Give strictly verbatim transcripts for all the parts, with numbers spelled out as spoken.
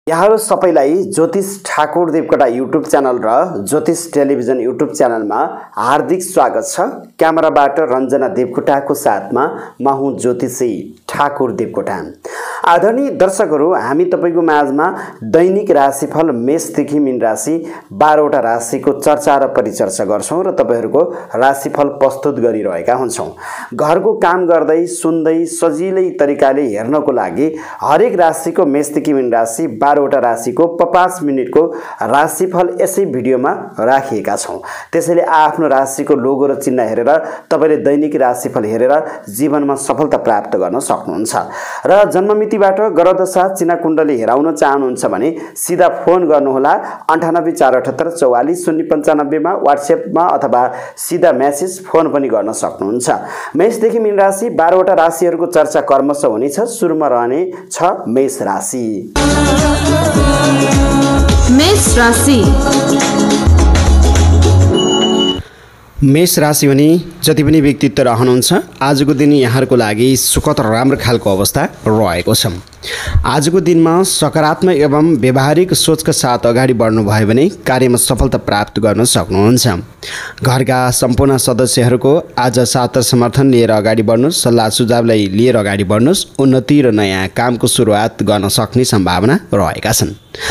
यहाँहरु सबैलाई ज्योतिष Thakur Devkota YouTube channel र ज्योतिष टेलिभिजन युट्युब च्यानलमा हार्दिक स्वागत छ। क्यामेराबाट रञ्जना देवकोटाको साथमा म हुँ ज्योतिषी ठाकुर देवकोटा। आदरणीय दर्शकहरू, हामी तपाईको माझमा दैनिक राशिफल मेषदेखि मीन राशि बाह्र वटा राशिको चर्चा र परिचर्चा गर्छौं र तपाईहरुको राशिफल प्रस्तुत गरिरहेका हुन्छौं। घरको काम गर्दै सुन्दै सजिलै तरिकाले हेर्नको लागि हरेक राशिको मेषदेखि मीन राशि बाह्र वटा राशिको पाँच मिनेटको राशिफल यसै भिडियोमा राखिएका छौं। त्यसैले आफ्नो राशिको लोगो र चिन्ह हेरेर तपाईले दैनिक राशिफल हेरेर जीवनमा सफलता प्राप्त गर्न सक्नुहुन्छ। र जन्ममितिबाट ग्रहदशा चिन्ह कुण्डली हेराउन चाहनुहुन्छ भने सिधा फोन गर्नुहोला अन्ठानब्बे चार अठहत्तर चौवालीस शून्य पन्चानब्बे मा, व्हाट्सएपमा अथवा सिधा मेसेज फोन पनि गर्न सक्नुहुन्छ। मेषदेखि मीन राशि बाह्र वटा राशिहरूको चर्चा क्रमशः हुनेछ। सुरुमा रहने छ मेष राशि। मेष राशि मेष राशि भने जति पनि व्यक्तित्व रहनुहुन्छ आजको दिन यहाँहरुको लागि सुखद र राम्रो खालको अवस्था रहेको छ। आजको दिनमा सकारात्मक एवं व्यवहारिक सोचका साथ अगाडि बढ्नु भयो भने कार्यमा सफलता प्राप्त गर्न सक्नुहुन्छ। घरका सम्पूर्ण सदस्यहरूको आज साथ समर्थन लिएर अगाडि बढ्नुस्, सल्लाह सुझावलाई लिएर अगाडि बढ्नुस्, उन्नति र नयाँ कामको सुरुवात गर्न सक्ने सम्भावना रहेका छन्।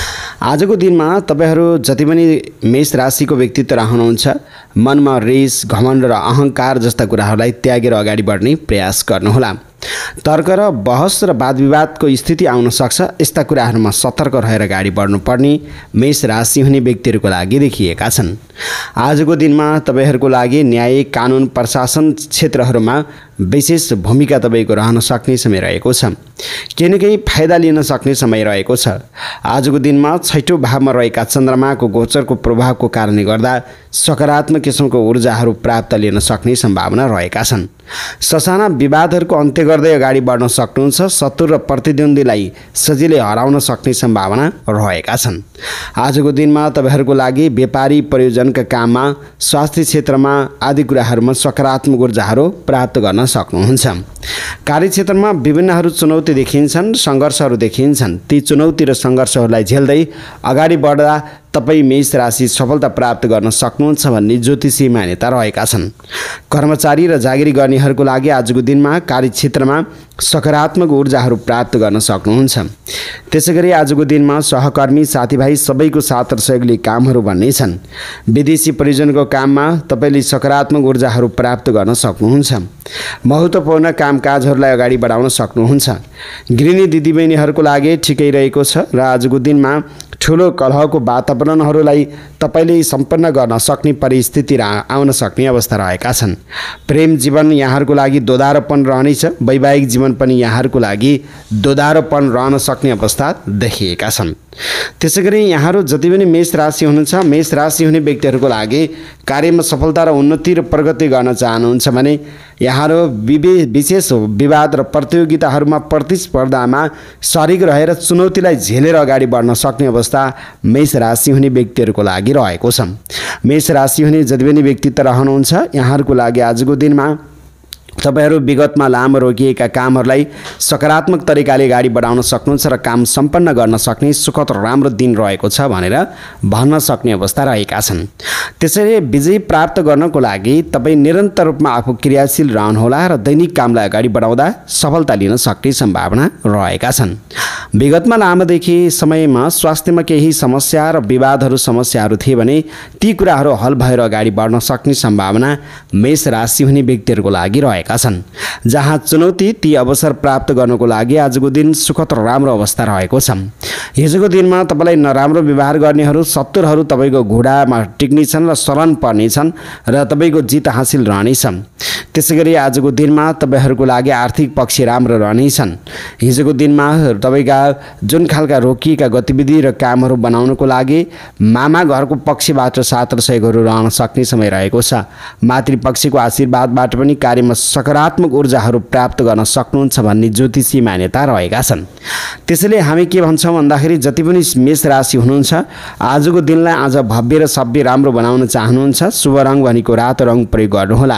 आजको दिनमा तपाईहरु जति पनि मेष राशिको व्यक्तित्व रहनुहुन्छ मनमा रेस, घमण्ड र अहंकार जस्ता कुराहरूलाई त्यागेर अगाडि बढ्ने प्रयास गर्नुहोला। तर्क र बहस र वादविवादको स्थिति आउन सक्छ। यस्ता कुराहरूमा सतर्क रहेर अगाडि बढ्नुपर्ने मेष राशि हुने व्यक्तिहरूको लागि देखिएका छन्। आजको दिनमा तपाईहरुको लागि न्याय, कानुन, प्रशासन क्षेत्रहरूमा विशेष भूमिका तपाईको रहन सक्ने समय रहेको छ। केही न केही फाइदा लिन सक्ने समय रहेको छ। आजको दिनमा छैठौं भावमा रहेका चन्द्रमाको गोचरको प्रभावको कारणले गर्दा सकारात्मक किसिमको ऊर्जाहरू प्राप्त लिन सक्ने सम्भावना रहेका छन्। ससाना विवादहरूको अन्त्य गर्दै अगाडि बढ्न सक्नुहुन्छ। शत्रु र प्रतिद्वन्द्वीलाई सजिलै हराउन सक्ने सम्भावना रहेका छन्। आजको दिनमा तपाईहरुको लागि व्यापारी प्रयोजनका काममा, स्वास्थ्य क्षेत्रमा आदि कुराहरूमा सकारात्मक ऊर्जाहरू प्राप्त गर्न सक्नुहुन्छ। कार्यक्षेत्रमा विभिन्नहरू चुनौती देखिन्छन्, सङ्घर्षहरू देखिन्छन्। ती चुनौती र सङ्घर्षहरूलाई झेल्दै अगाडि बढ्दा तपाई मेष राशि सफलता प्राप्त गर्न सक्नुहुन्छ भन्ने ज्योतिषी मान्यता रहेका छन्। कर्मचारी र जागिरी गर्नेहरूको लागि आजको दिनमा कार्यक्षेत्रमा सकारात्मक ऊर्जाहरू प्राप्त गर्न सक्नुहुन्छ। त्यसैगरी आजको दिनमा सहकर्मी, साथीभाइ सबैको साथ र सहयोगले कामहरू बन्नेछन्। विदेशी प्रयोजनको काममा तपाईले सकारात्मक ऊर्जाहरू प्राप्त गर्न सक्नुहुन्छ। महत्त्वपूर्ण कामकाजहरूलाई अगाडि बढाउन सक्नुहुन्छ। गृहिणी दिदीबहिनीहरूको लागि ठिकै रहेको छ र आजको दिनमा ठुलो कलहको वातावरणहरूलाई तपाईले सम्पन्न गर्न सक्ने परिस्थिति आउन सक्ने अवस्था रहेका छन्। प्रेम जीवन यहाँहरूको लागि दोधारोपन रहनेछ। वैवाहिक जीवन पनि यहाँहरूको लागि दोधारोपन रहन सक्ने अवस्था देखिएका छन्। त्यसैगरी यहाँहरू जति पनि मेष राशि हुनुहुन्छ, मेष राशि हुने व्यक्तिहरूको लागि कार्यमा सफलता र उन्नति र प्रगति गर्न चाहनुहुन्छ भने यहाँहरू विशेष विवाद र प्रतियोगिताहरूमा प्रतिस्पर्धामा सरिक रहेर चुनौतीलाई झेलेर अगाडि बढ्न सक्ने अवस्था मेष राशि हुने व्यक्तिहरूको लागि रहेको छ। मेष राशि हुने जति पनि व्यक्तित्व रहनुहुन्छ यहाँहरूको लागि आजको दिनमा तपाईहरु विगतमा लामो रोकिएका कामहरूलाई सकारात्मक तरिकाले अगाडि बढाउन सक्नुहुन्छ र काम सम्पन्न गर्न सक्ने सुखद र राम्रो दिन रहेको छ भनेर भन्न सक्ने अवस्था रहेका छन्। त्यसैले विजय प्राप्त गर्नको लागि तपाई निरन्तर रूपमा आफू क्रियाशील रहनुहोला र दैनिक कामलाई अगाडि बढाउँदा सफलता लिन सक्ने सम्भावना रहेका छन्। विगतमा लामोदेखि समयमा स्वास्थ्यमा केही समस्या र विवादहरू समस्याहरू थिए भने ती कुराहरू हल भएर अगाडि बढ्न सक्ने सम्भावना मेष राशि हुने व्यक्तिहरूको लागि रहेका छन्। जहाँ चुनौती ती अवसर प्राप्त गर्नको लागि आजको दिन सुखद र राम्रो अवस्था रहेको छ। हिजोको दिनमा तपाईलाई नराम्रो व्यवहार गर्नेहरू, शत्रुहरू तपाईको घुँडामा टिक्नेछन् र शरण पर्नेछन् र तपाईको जित हासिल रहनेछ। त्यसैगरी आजको दिनमा तपाईहरूको लागि आर्थिक पक्ष राम्रो रहनेछन्। हिजोको दिनमा तपाईका जुन खालका रोकिएका गतिविधि र कामहरू बनाउनको लागि मामा घरको पक्षबाट साथ र सहयोगहरू रहन सक्ने समय रहेको छ। मातृपक्षको आशीर्वादबाट पनि कार्यमा सकारात्मक ऊर्जाहरू प्राप्त गर्न सक्नुहुन्छ भन्ने ज्योतिषी मान्यता रहेका छन्। त्यसैले हामी के भन्छौं भन्दाखेरि जति पनि मेष राशि हुनुहुन्छ आजको दिनलाई आज भव्य र सभ्य राम्रो बनाउन चाहनुहुन्छ शुभ रङ भनेको रातो रङ प्रयोग गर्नुहोला।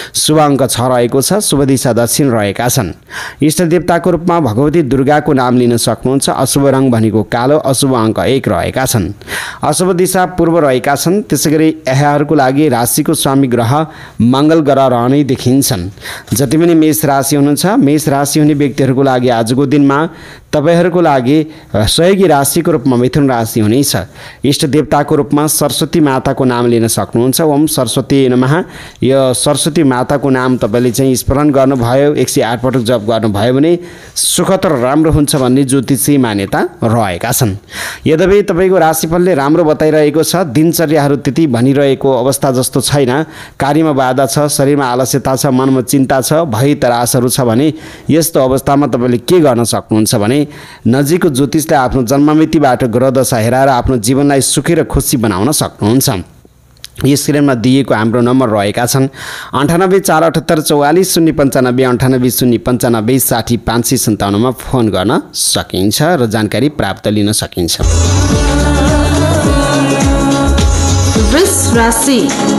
शुभ अङ्क छ रहेको छ। शुभ दिशा दक्षिण रहेका छन्। इष्ट देवताको रूपमा भगवती दुर्गाको नाम लिन सक्नुहुन्छ। अशुभ रङ भनेको कालो। अशुभ अङ्क एक रहेका छन्। अशुभ दिशा पूर्व रहेका छन्। त्यसै गरी यहाँहरूको लागि राशिको स्वामी ग्रह मङ्गल ग्रह रहने देखिन्छन्। जति पनि मेष राशि हुनुहुन्छ, मेष राशि हुने व्यक्तिहरूको लागि आजको दिनमा तपाईहरूको लागि सहयोगी राशिको रूपमा मिथुन राशि हुनेछ। इष्ट देवताको रूपमा सरस्वती माताको नाम लिन सक्नुहुन्छ। ओम सरस्वती नमः। यो सरस्वती माताको नाम तपाईँले चाहिँ स्मरण गर्नुभयो, एक सय आठ पटक जप गर्नुभयो भने सुखद र राम्रो हुन्छ भन्ने ज्योतिषी मान्यता रहेका छन्। यद्यपि तपाईँको राशिफलले राम्रो बताइरहेको छ। दिनचर्याहरू त्यति भनिरहेको अवस्था जस्तो छैन। कार्यमा बाधा छ, शरीरमा आलस्यता छ, मनमा चिन्ता छ, भय त्रासहरू छ भने यस्तो अवस्थामा तपाईँले के गर्न सक्नुहुन्छ भने नजिकको ज्योतिषले आफ्नो जन्ममितिबाट ग्रह दशा हेराएर आफ्नो जीवनलाई सुखी र खुसी बनाउन सक्नुहुन्छ। यस स्क्रिनमा दिएको हाम्रो नम्बर रहेका छन् अन्ठानब्बे चार अठहत्तर चौवालिस शून्य पन्चानब्बे अन्ठानब्बे शून्य पन्चानब्बे साठी पाँच सय सन्ताउन्नमा फोन गर्न सकिन्छ र जानकारी प्राप्त लिन सकिन्छ। वृष राशि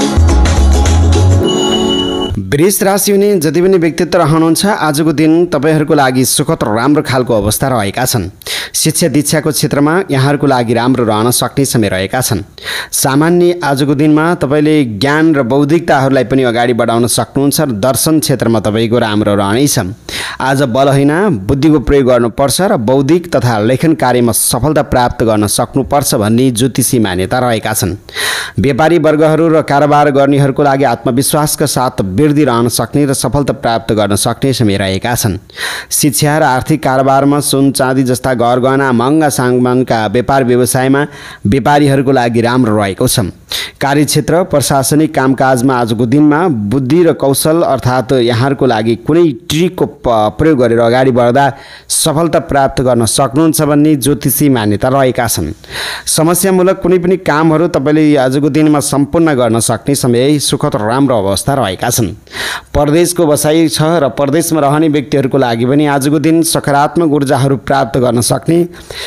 वृष राशि हुने जति पनि व्यक्तित्व रहनुहुन्छ, आजको दिन तपाईँहरूको लागि सुखद र राम्रो खालको अवस्था रहेका छन्। शिक्षा दीक्षाको क्षेत्रमा यहाँहरूको लागि राम्रो रहन सक्ने समय रहेका छन्। सामान्य आजको दिनमा तपाईँले ज्ञान र बौद्धिकताहरूलाई पनि अगाडि बढाउन सक्नुहुन्छ र दर्शन क्षेत्रमा तपाईँको राम्रो रहनेछ। आज बल होइन बुद्धिको प्रयोग गर्नुपर्छ र बौद्धिक तथा लेखन कार्यमा सफलता प्राप्त गर्न सक्नुपर्छ भन्ने ज्योतिषी मान्यता रहेका छन्। व्यापारी वर्गहरू र कारोबार गर्नेहरूको लागि आत्मविश्वासका साथ वृद्धि रहन सक्ने र सफलता प्राप्त गर्न सक्ने समय रहेका छन्। शिक्षा र आर्थिक कारोबारमा सुन चाँदी जस्ता गहना महँगा सामानका व्यापार व्यवसायमा व्यापारीहरूको लागि राम्रो रहेको छ। कार्यक्षेत्र प्रशासनिक कामकाजमा आजको दिनमा बुद्धि र कौशल अर्थात् यहाँहरूको लागि कुनै ट्रिकको प्रयोग गरेर अगाडि बढ्दा सफलता प्राप्त गर्न सक्नुहुन्छ भन्ने ज्योतिषी मान्यता रहेका छन्। समस्यामूलक कुनै पनि कामहरू तपाईँले आजको दिनमा सम्पूर्ण गर्न सक्ने समय सुखद र राम्रो अवस्था रहेका छन्। परदेशको बसाइ छ र परदेशमा रहने व्यक्तिहरूको लागि पनि आजको दिन सकारात्मक ऊर्जाहरू प्राप्त गर्न सक्ने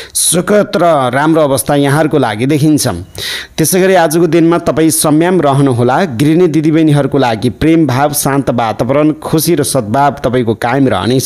सुखद र राम्रो अवस्था यहाँहरूको लागि देखिन्छ। त्यसै गरी आजको दिनमा तपाईँ संयम रहनुहोला। गृहिणी दिदीबहिनीहरूको लागि प्रेम भाव, शान्त वातावरण, खुसी र सद्भाव तपाईँको कायम रहनेछ।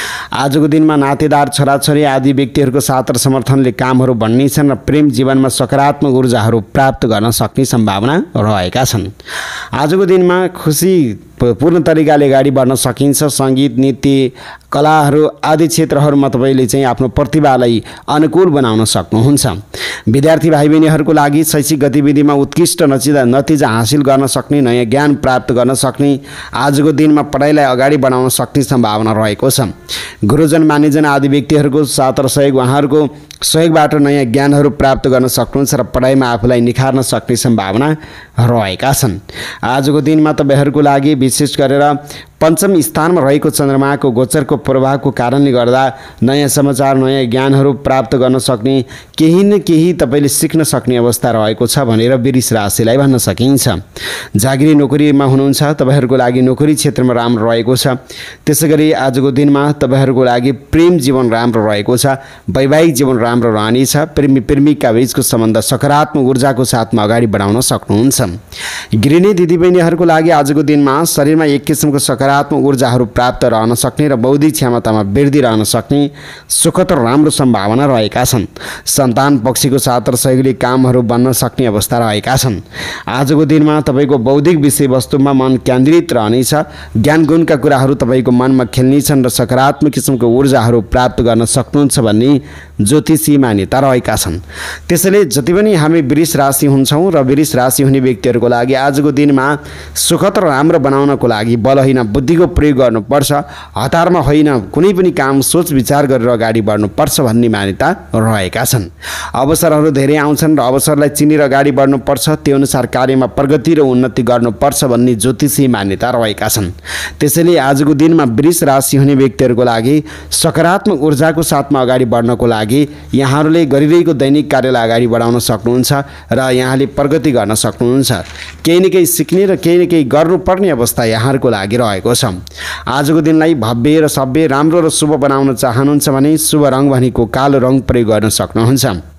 आजको दिनमा नातेदार, छोराछोरी आदि व्यक्तिहरूको साथ र समर्थनले कामहरू बढ्नेछन् र प्रेम जीवनमा सकारात्मक ऊर्जाहरू प्राप्त गर्न सक्ने सम्भावना रहेका छन्। आजको दिनमा खुसी पूर्ण तरिकाले अगाडि बढ्न सकिन्छ। सङ्गीत, नृत्य, कलाहरू आदि क्षेत्रहरूमा तपाईँले चाहिँ आफ्नो प्रतिभालाई अनुकूल बनाउन सक्नुहुन्छ। विद्यार्थी भाइ बहिनीहरूको लागि शैक्षिक गतिविधिमा उत्कृष्ट नतिजा नतिजा हासिल गर्न सक्ने, नयाँ ज्ञान प्राप्त गर्न सक्ने, आजको दिनमा पढाइलाई अगाडि बढाउन सक्ने सम्भावना रहेको छ। गुरुजन मानिजन आदि व्यक्तिहरूको साथ र सहयोग उहाँहरूको सहयोगबाट नयाँ ज्ञानहरू प्राप्त गर्न सक्नुहुन्छ र पढाइमा आफूलाई निखार्न सक्ने सम्भावना रहेका छन्। आजको दिनमा तपाईँहरूको लागि विशेष गरेर पञ्चम स्थानमा रहेको चन्द्रमाको गोचरको प्रभावको कारणले गर्दा नयाँ समाचार, नयाँ ज्ञानहरू प्राप्त गर्न सक्ने, केही न केही तपाईँले सिक्न सक्ने अवस्था रहेको छ भनेर वृष राशिलाई भन्न सकिन्छ। जागिरी नोकरीमा हुनुहुन्छ, तपाईँहरूको लागि नोकरी क्षेत्रमा राम्रो रहेको छ। त्यसै गरी आजको दिनमा तपाईँहरूको लागि प्रेम जीवन राम्रो रहेको छ। वैवाहिक जीवन राम्रो रहनेछ। प्रेमी प्रेमिका बीचको सम्बन्ध सकारात्मक ऊर्जाको साथमा अगाडि बढाउन सक्नुहुन्छ। गृहिणी दिदीबहिनीहरूको लागि आजको दिनमा शरीरमा एक किसिमको सकारात्मक ऊर्जाहरू प्राप्त रहन सक्ने र बौद्धिक क्षमतामा वृद्धि रहन सक्ने सुखद र राम्रो सम्भावना रहेका छन्। सन्तान पक्षीको साथ र सहयोगले कामहरू बन्न सक्ने अवस्था रहेका छन्। आजको दिनमा तपाईँको बौद्धिक विषयवस्तुमा मन केन्द्रित रहनेछ। ज्ञान गुणका कुराहरू तपाईँको मनमा खेल्नेछन् र सकारात्मक किसिमको ऊर्जाहरू प्राप्त गर्न सक्नुहुन्छ भन्ने ज्योतिषी मान्यता रहेका छन्। त्यसैले जति पनि हामी वृष राशि हुन्छौँ र वृष राशि हुने व्यक्तिहरूको लागि आजको दिनमा सुखद र राम्रो बनाउनको लागि बल होइन बुद्धिको प्रयोग गर्नुपर्छ। हतारमा होइन कुनै पनि काम सोच विचार गरेर अगाडि बढ्नुपर्छ भन्ने मान्यता रहेका छन्। अवसरहरू धेरै आउँछन् र अवसरलाई चिनेर अगाडि बढ्नुपर्छ। त्यो अनुसार कार्यमा प्रगति र उन्नति गर्नुपर्छ भन्ने ज्योतिषी मान्यता रहेका छन्। त्यसैले आजको दिनमा वृष राशि हुने व्यक्तिहरूको लागि सकारात्मक ऊर्जाको साथमा अगाडि बढ्नको लागि यहाँहरूले गरिरहेको दैनिक कार्यलाई अगाडि बढाउन सक्नुहुन्छ र यहाँले प्रगति गर्न सक्नुहुन्छ। केही न केही सिक्ने र केही न केही गर्नुपर्ने अवस्था यहाँहरूको लागि रहेको छ। आजको दिनलाई भव्य र सभ्य, राम्रो र शुभ बनाउन चाहनुहुन्छ भने शुभ रङ भनेको कालो रङ प्रयोग गर्न सक्नुहुन्छ।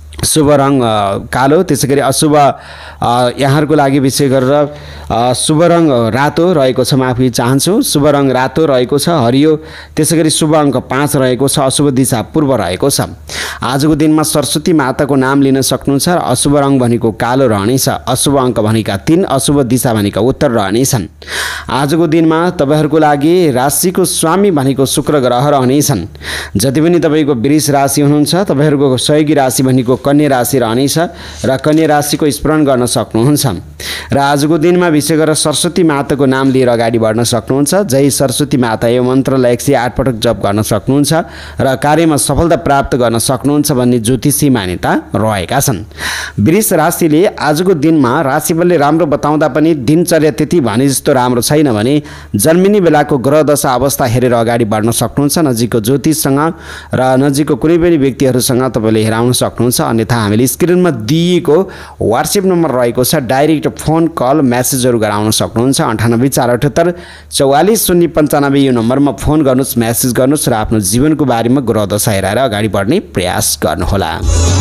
शुभ रङ कालो, त्यसै गरी अशुभ यहाँहरूको लागि विशेष गरेर शुभ रङ रातो रहेको छ, माफी चाहन्छु, शुभ रङ रातो रहेको छ, हरियो। त्यसै गरी शुभ अङ्क पाँच रहेको छ, अशुभ दिशा पूर्व रहेको छ। आजको दिनमा सरस्वती माताको नाम लिन सक्नुहुन्छ। अशुभ रङ भनेको कालो रहनेछ, अशुभ अङ्क भनेका तीन, अशुभ दिशा भनेका उत्तर रहनेछन्। आजको दिनमा तपाईँहरूको लागि राशिको स्वामी भनेको शुक्र ग्रह रहनेछन्। जति पनि तपाईँको वृष राशि हुनुहुन्छ, तपाईँहरूको सहयोगी राशि भनेको कन्या राशि रहनेछ र कन्या राशिको स्मरण गर्न सक्नुहुन्छ। र आजको दिनमा विशेष गरेर सरस्वती माताको नाम लिएर अगाडि बढ्न सक्नुहुन्छ। जय सरस्वती माता यो मन्त्रलाई एक सय आठ पटक जप गर्न सक्नुहुन्छ र कार्यमा सफलता प्राप्त गर्न सक्नुहुन्छ भन्ने ज्योतिषी मान्यता रहेका छन्। वृष राशिले आजको दिनमा राशिफलले राम्रो बताउँदा पनि दिनचर्या त्यति भने जस्तो राम्रो छैन भने जन्मिने बेलाको ग्रह दशा अवस्था हेरेर अगाडि बढ्न सक्नुहुन्छ। नजिकको ज्योतिषसँग र नजिकको कुनै पनि व्यक्तिहरूसँग तपाईँले हेराउन सक्नुहुन्छ। अन्यथा हामीले स्क्रिनमा दिएको वाट्सएप नम्बर रहेको छ, डाइरेक्ट फोन कल म्यासेजहरू गराउन सक्नुहुन्छ। अन्ठानब्बे चार अठहत्तर चौवालिस शून्य पन्चानब्बे यो नम्बरमा फोन गर्नुहोस्, म्यासेज गर्नुहोस् र आफ्नो जीवनको बारेमा ग्रह दशा हेरेर अगाडि बढ्ने प्रयास गर्नुहोला।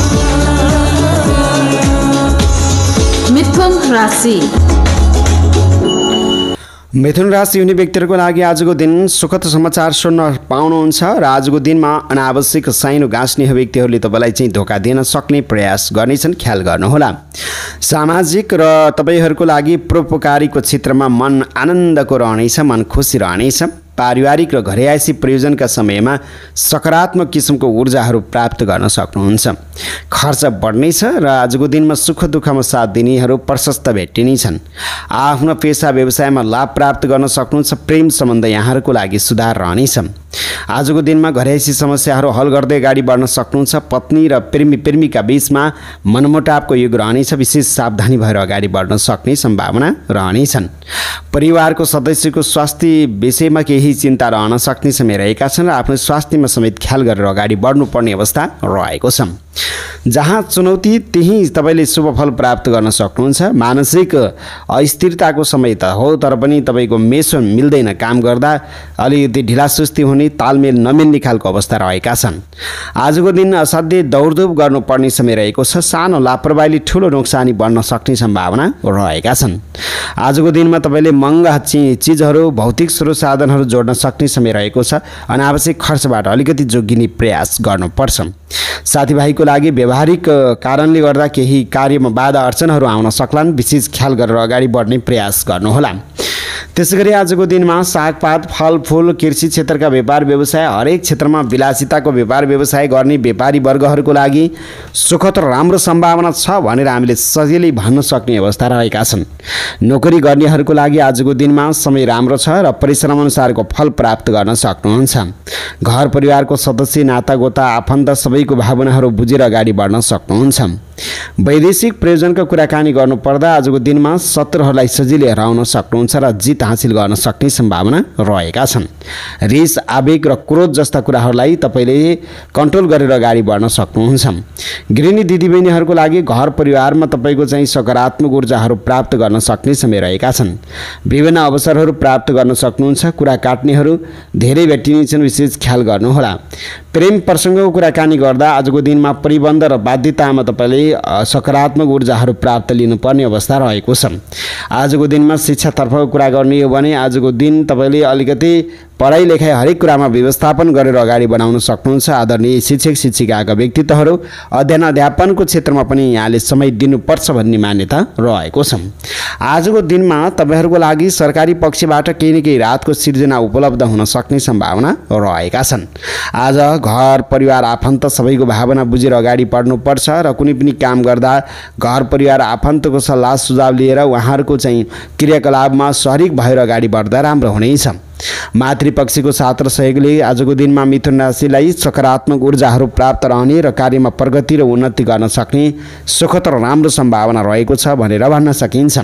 मिथुन राशि। मिथुन राशि हुने व्यक्तिहरूको लागि आजको दिन सुखद समाचार सुन्न पाउनुहुन्छ र आजको दिनमा अनावश्यक साइनो गाँच्ने व्यक्तिहरूले तपाईँलाई चाहिँ धोका दिन सक्ने प्रयास गर्नेछन्, ख्याल गर्नुहोला। सामाजिक र तपाईँहरूको लागि परोपकारीको क्षेत्रमा मन आनन्दको रहनेछ, मन खुसी रहनेछ। पारिवारिक र घरयासी प्रयोजनका समयमा सकारात्मक किसिमको ऊर्जाहरू प्राप्त गर्न सक्नुहुन्छ। खर्च बढ्नेछ र आजको दिनमा सुख दुःखमा साथ दिनेहरू प्रशस्त भेटिनेछन्। आफ्नो पेसा व्यवसायमा लाभ प्राप्त गर्न सक्नुहुन्छ। प्रेम सम्बन्ध यहाँहरूको लागि सुधार रहनेछ। आजको दिनमा घरयासी समस्याहरू हल गर्दै अगाडि बढ्न सक्नुहुन्छ। पत्नी र प्रेमी प्रेमीका बीचमा मनमुटावको युग रहनेछ। विशेष सावधानी भएर अगाडि बढ्न सक्ने सम्भावना रहनेछन्। परिवारको सदस्यको स्वास्थ्य विषयमा केही चिन्ता रहन सक्ने समय रहेका छन् र आफ्नो स्वास्थ्यमा समेत ख्याल गरेर अगाडि बढ्नुपर्ने अवस्था रहेको छ। जहाँ चुनौती त्यही तपाईँले शुभ फल प्राप्त गर्न सक्नुहुन्छ। मानसिक अस्थिरताको समय त हो, तर पनि तपाईँको मेसो मिल्दैन, काम गर्दा अलिकति ढिलासुस्ती हुने, तालमेल नमिल्ने खालको अवस्था रहेका छन्। आजको दिन असाध्यै दौडधुप गर्नुपर्ने समय रहेको छ। सानो लापरवाहीले ठुलो नोक्सानी बढ्न सक्ने सम्भावना रहेका छन्। आजको दिनमा तपाईँले महँगा चिजहरू, भौतिक स्रोत साधनहरू जोड्न सक्ने समय रहेको छ। अनावश्यक खर्चबाट अलिकति जोगिने प्रयास गर्नुपर्छ। साथीभाइको लागि व्यवहारिक कारणले गर्दा केही कार्यमा बाधा अर्चनहरू आउन सक्लान्। विशेष ख्याल गरेर अगाडि बढ्ने प्रयास गर्नुहोला। त्यसैगरी आजको दिनमा सागपात, फलफुल, कृषि क्षेत्रका व्यापार व्यवसाय, हरेक क्षेत्रमा विलासिताको व्यापार व्यवसाय गर्ने व्यापारी वर्गहरूको लागि सुखद र राम्रो सम्भावना छ भनेर हामीले सजिलै भन्न सक्ने अवस्था रहेका छन्। नोकरी गर्नेहरूको लागि आजको दिनमा समय राम्रो छ र परिश्रम अनुसारको फल प्राप्त गर्न सक्नुहुन्छ। घर परिवारको सदस्य, नातागोता, आफन्त सबैको भावनाहरू बुझेर अगाडि बढ्न सक्नुहुन्छ। वैदेशिक प्रयोजनको कुराकानी गर्नुपर्दा आजको दिनमा शत्रुहरूलाई सजिलै हराउन सक्नुहुन्छ र जित हासिल गर्न सक्ने सम्भावना रहेका छन्। रिस, आवेग र क्रोध जस्ता कुराहरूलाई तपाईँले कन्ट्रोल गरेर अगाडि बढ्न सक्नुहुन्छ। गृहिणी दिदीबहिनीहरूको लागि घर परिवारमा तपाईँको चाहिँ सकारात्मक ऊर्जाहरू प्राप्त गर्न सक्ने समय रहेका छन्। विभिन्न अवसरहरू प्राप्त गर्न सक्नुहुन्छ। कुरा काट्नेहरू धेरै भेटिनेछन्, विशेष ख्याल गर्नुहोला। प्रेम प्रसङ्गको कुराकानी गर्दा आजको दिनमा परिबन्ध र बाध्यतामा तपाईँले सकारात्मक ऊर्जाहरू प्राप्त लिनुपर्ने अवस्था रहेको छ। आजको दिनमा शिक्षातर्फको कुरा गर्ने हो भने आजको दिन तपाईँले अलिकति पढाइ लेखाइ हरेक कुरामा व्यवस्थापन गरेर अगाडि बढाउन सक्नुहुन्छ। आदरणीय शिक्षक शिक्षिकाका व्यक्तित्वहरू अध्ययन अध्यापनको क्षेत्रमा पनि यहाँले समय दिनुपर्छ भन्ने मान्यता रहेको छ। आजको दिनमा तपाईँहरूको लागि सरकारी पक्षबाट केही न केही राहतको सिर्जना उपलब्ध हुन सक्ने सम्भावना रहेका छन्। आज घर परिवार आफन्त सबैको भावना बुझेर अगाडि बढ्नुपर्छ र कुनै पनि काम गर्दा घर परिवार आफन्तको सल्लाह सुझाव लिएर उहाँहरूको चाहिँ क्रियाकलापमा शरीक भएर अगाडि बढ्दा राम्रो हुनेछ। मातृपक्षको साथ र सहयोगले आजको दिनमा मिथुन राशिलाई सकारात्मक ऊर्जाहरू प्राप्त रहने र कार्यमा प्रगति र उन्नति गर्न सक्ने सुखद र राम्रो सम्भावना रहेको छ भनेर भन्न सकिन्छ।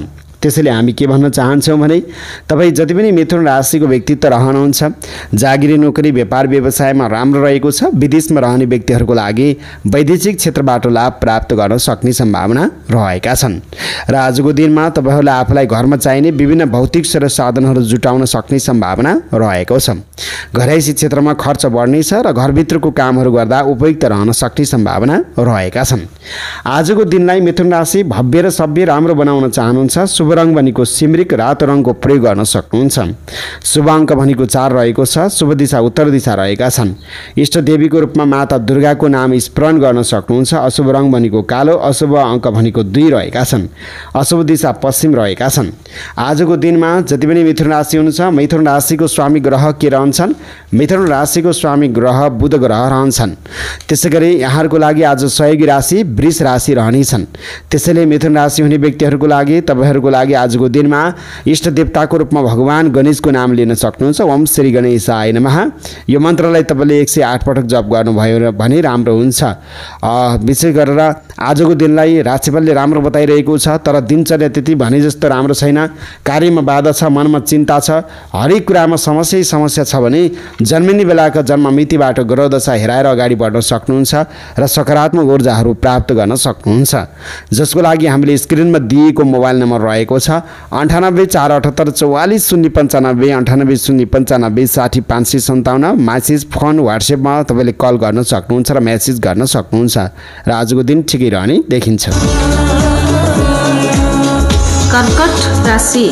त्यसैले हामी के भन्न चाहन्छौँ भने तपाईँ जति पनि मिथुन राशिको व्यक्तित्व रहनुहुन्छ, जागिरी नोकरी व्यापार व्यवसायमा राम्रो रहेको छ। विदेशमा रहने व्यक्तिहरूको लागि वैदेशिक क्षेत्रबाट लाभ प्राप्त गर्न सक्ने सम्भावना रहेका छन् र आजको दिनमा तपाईँहरूले आफूलाई घरमा चाहिने विभिन्न भौतिक र साधनहरू जुटाउन सक्ने सम्भावना रहेको छ। घरैसी क्षेत्रमा खर्च बढ्नेछ र घरभित्रको कामहरू गर्दा उपयुक्त रहन सक्ने सम्भावना रहेका छन्। आजको दिनलाई मिथुन राशि भव्य र सभ्य राम्रो बनाउन चाहनुहुन्छ। शुभ रङ भनेको सिमरिक रातो रङको प्रयोग गर्न सक्नुहुन्छ। शुभ अङ्क भनेको चार रहेको छ। शुभ दिशा उत्तर दिशा रहेका छन्। इष्ट देवीको रूपमा माता दुर्गाको नाम स्मरण गर्न सक्नुहुन्छ। अशुभ रङ भनेको कालो, अशुभ अङ्क भनेको दुई रहेका छन्। अशुभ दिशा पश्चिम रहेका छन्। आजको दिनमा जति पनि मिथुन राशि हुनुहुन्छ, मिथुन राशिको स्वामी ग्रह के रहन्छन्? मिथुन राशिको स्वामी ग्रह बुध ग्रह रहन्छन्। त्यसै गरी यहाँहरूको लागि आज सहयोगी राशि वृष राशि रहनेछन्। त्यसैले मिथुन राशि हुने व्यक्तिहरूको लागि तपाईँहरूको लागि आजको दिनमा इष्ट देवताको रूपमा भगवान गणेशको नाम लिन सक्नुहुन्छ। ओम श्री गणेशाय नमः यो मन्त्रलाई तपाईँले एक सय आठ पटक जप गर्नुभयो भने राम्रो हुन्छ। विशेष गरेर आजको दिनलाई राशिफलले राम्रो बताइरहेको छ, तर दिनचर्या त्यति भने जस्तो राम्रो छैन। कार्यमा बाधा छ, मनमा चिन्ता छ, हरेक कुरामा समस्या समस्या छ भने जन्मिने बेलाका जन्म मितिबाट ग्रह दशा हेराएर अगाडि बढ्न सक्नुहुन्छ र सकारात्मक ऊर्जाहरू प्राप्त गर्न सक्नुहुन्छ। जसको लागि हामीले स्क्रिनमा दिएको मोबाइल नम्बर रहेको छ अन्ठानब्बे चार अठहत्तर चौवालिस शून्य पन्चानब्बे अन्ठानब्बे शून्य पन्चानब्बे साठी पाँच सय सन्ताउन्न म्यासेज फोन वाट्सएपमा तपाईँले कल गर्न सक्नुहुन्छ र म्यासेज गर्न सक्नुहुन्छ र आजको दिन ठिकै रहने देखिन्छ। कर्कट राशि।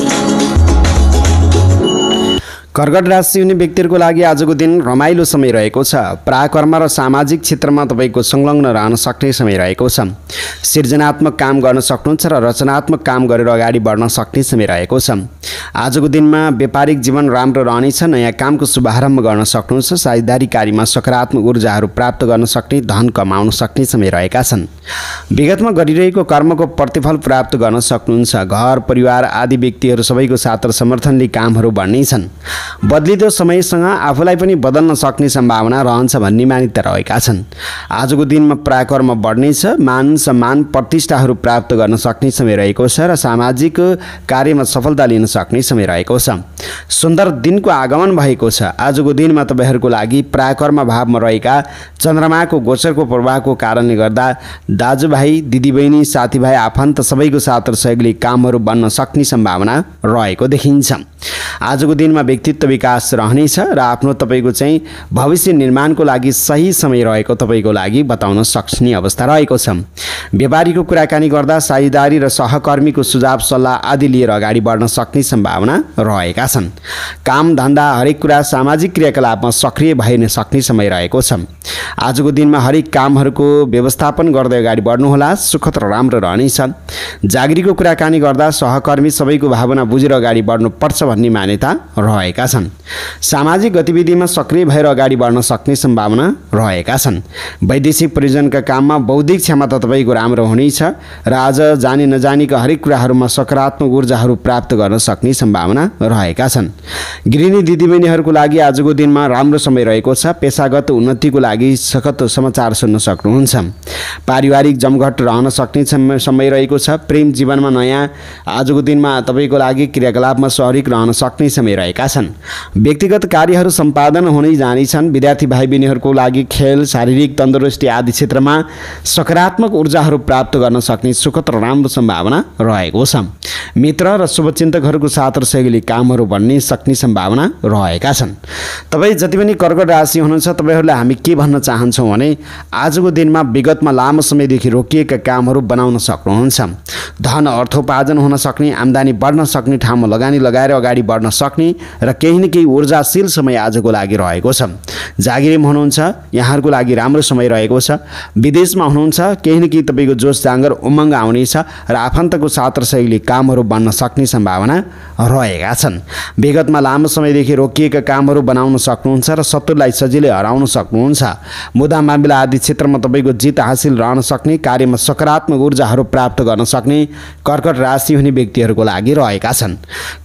कर्कट राशि हुने व्यक्तिहरूको लागि आजको दिन रमाइलो समय रहेको छ। प्राकर्म र सामाजिक क्षेत्रमा तपाईँको संलग्न रहन सक्ने समय रहेको छ। सृजनात्मक काम गर्न सक्नुहुन्छ र रचनात्मक काम गरेर अगाडि बढ्न सक्ने समय रहेको छ। आजको दिनमा व्यापारिक जीवन राम्रो रहनेछ। नयाँ कामको शुभारम्भ गर्न सक्नुहुन्छ। साझेदारी कार्यमा सकारात्मक ऊर्जाहरू प्राप्त गर्न सक्ने, धन कमाउन सक्ने समय रहेका छन्। विगतमा गरिरहेको कर्मको प्रतिफल प्राप्त गर्न सक्नुहुन्छ। घर परिवार आदि व्यक्तिहरू सबैको साथ र समर्थनले कामहरू बढ्नेछन्। बदलिदो समयसँग आफूलाई पनि बदल्न सक्ने सम्भावना रहन्छ भन्ने मान्यता रहेका छन्। आजको दिनमा प्राकर्म बढ्नेछ। मान सम्मान प्रतिष्ठाहरू प्राप्त गर्न सक्ने समय रहेको छ र सामाजिक कार्यमा सफलता लिन सक्ने समय रहेको छ। सुन्दर दिनको आगमन भएको छ। आजको दिनमा तपाईँहरूको लागि प्राकर्म भावमा रहेका चन्द्रमाको गोचरको प्रभावको कारणले गर्दा दाजुभाइ दिदीबहिनी साथीभाइ आफन्त सबैको साथ र सहयोगले कामहरू बन्न सक्ने सम्भावना रहेको देखिन्छ। आजको दिनमा व्यक्तित्व विकास रहनेछ र आफ्नो तपाईँको चाहिँ भविष्य निर्माणको लागि सही समय रहेको तपाईँको लागि बताउन सक्ने अवस्था रहेको छ। व्यापारीको कुराकानी गर्दा साझेदारी र सहकर्मीको सुझाव सल्लाह आदि लिएर अगाडि बढ्न सक्ने सम्भावना रहेका छन्। काम धन्दा हरेक कुरा सामाजिक क्रियाकलापमा सक्रिय भइन सक्ने समय रहेको छ। आजको दिनमा हरेक कामहरूको व्यवस्थापन गर्दै अगाडि बढ्नुहोला। सुखद र राम्रो रहनेछ। जागिरीको कुराकानी गर्दा सहकर्मी सबैको भावना बुझेर अगाडि बढ्नुपर्छ भन्ने मान्यता रहेका छन्। सामाजिक गतिविधिमा सक्रिय भएर अगाडि बढ्न सक्ने सम्भावना रहेका छन्। वैदेशिक प्रयोजनका काममा बौद्धिक क्षमता तपाईँको राम्रो हुनेछ र आज जानी नजानीका हरेक कुराहरूमा सकारात्मक ऊर्जाहरू प्राप्त गर्न सक्ने सम्भावना रहेका छन्। गृहिणी दिदीबहिनीहरूको लागि आजको दिनमा राम्रो समय रहेको छ। पेसागत उन्नतिको लागि सखत समाचार सुन्न सक्नुहुन्छ। पारिवारिक जमघट रहन सक्ने समय रहेको छ। प्रेम जीवनमा नयाँ आजको दिनमा तपाईँको लागि क्रियाकलापमा सहरिक रहन सक्ने समय रहेका छन्। व्यक्तिगत कार्यहरू सम्पादन हुनै जानेछन्। विद्यार्थी भाइ बहिनीहरूको लागि खेल शारीरिक तन्दुरुस्ती आदि क्षेत्रमा सकारात्मक ऊर्जाहरू प्राप्त गर्न सक्ने सुखद र राम्रो सम्भावना रहेको छ। मित्र र शुभचिन्तकहरूको साथ र सहयोगले कामहरू बन्ने सक्ने सम्भावना रहेका छन्। तपाईँ जति पनि कर्कट राशि हुनुहुन्छ तपाईँहरूलाई हामी के भन्न चाहन्छौँ भने आजको दिनमा विगतमा लामो समयदेखि रोकिएका कामहरू बनाउन सक्नुहुन्छ। धन अर्थोपार्जन हुन सक्ने, आम्दानी बढ्न सक्ने ठाउँमा लगानी लगाएर अगाडि बढ्न सक्ने र केही न केही ऊर्जाशील समय आजको लागि रहेको छ। जागिरीमा हुनुहुन्छ यहाँहरूको लागि राम्रो समय रहेको छ। विदेशमा हुनुहुन्छ केही न केही तपाईँको जोस जाँगर उमङ्ग आउनेछ र आफन्तको साथ र सहयोगले कामहरू बन्न सक्ने सम्भावना रहेका छन्। विगतमा लामो समयदेखि रोकिएका कामहरू बनाउन सक्नुहुन्छ र शत्रुलाई सजिलै हराउन सक्नुहुन्छ। मुद्दा मामिला आदि क्षेत्रमा तपाईँको जित हासिल रहन सक्ने, कार्यमा सकारात्मक ऊर्जाहरू प्राप्त गर्न सक्ने कर्कट राशि हुने व्यक्तिहरूको लागि रहेका छन्। कर्कट राशि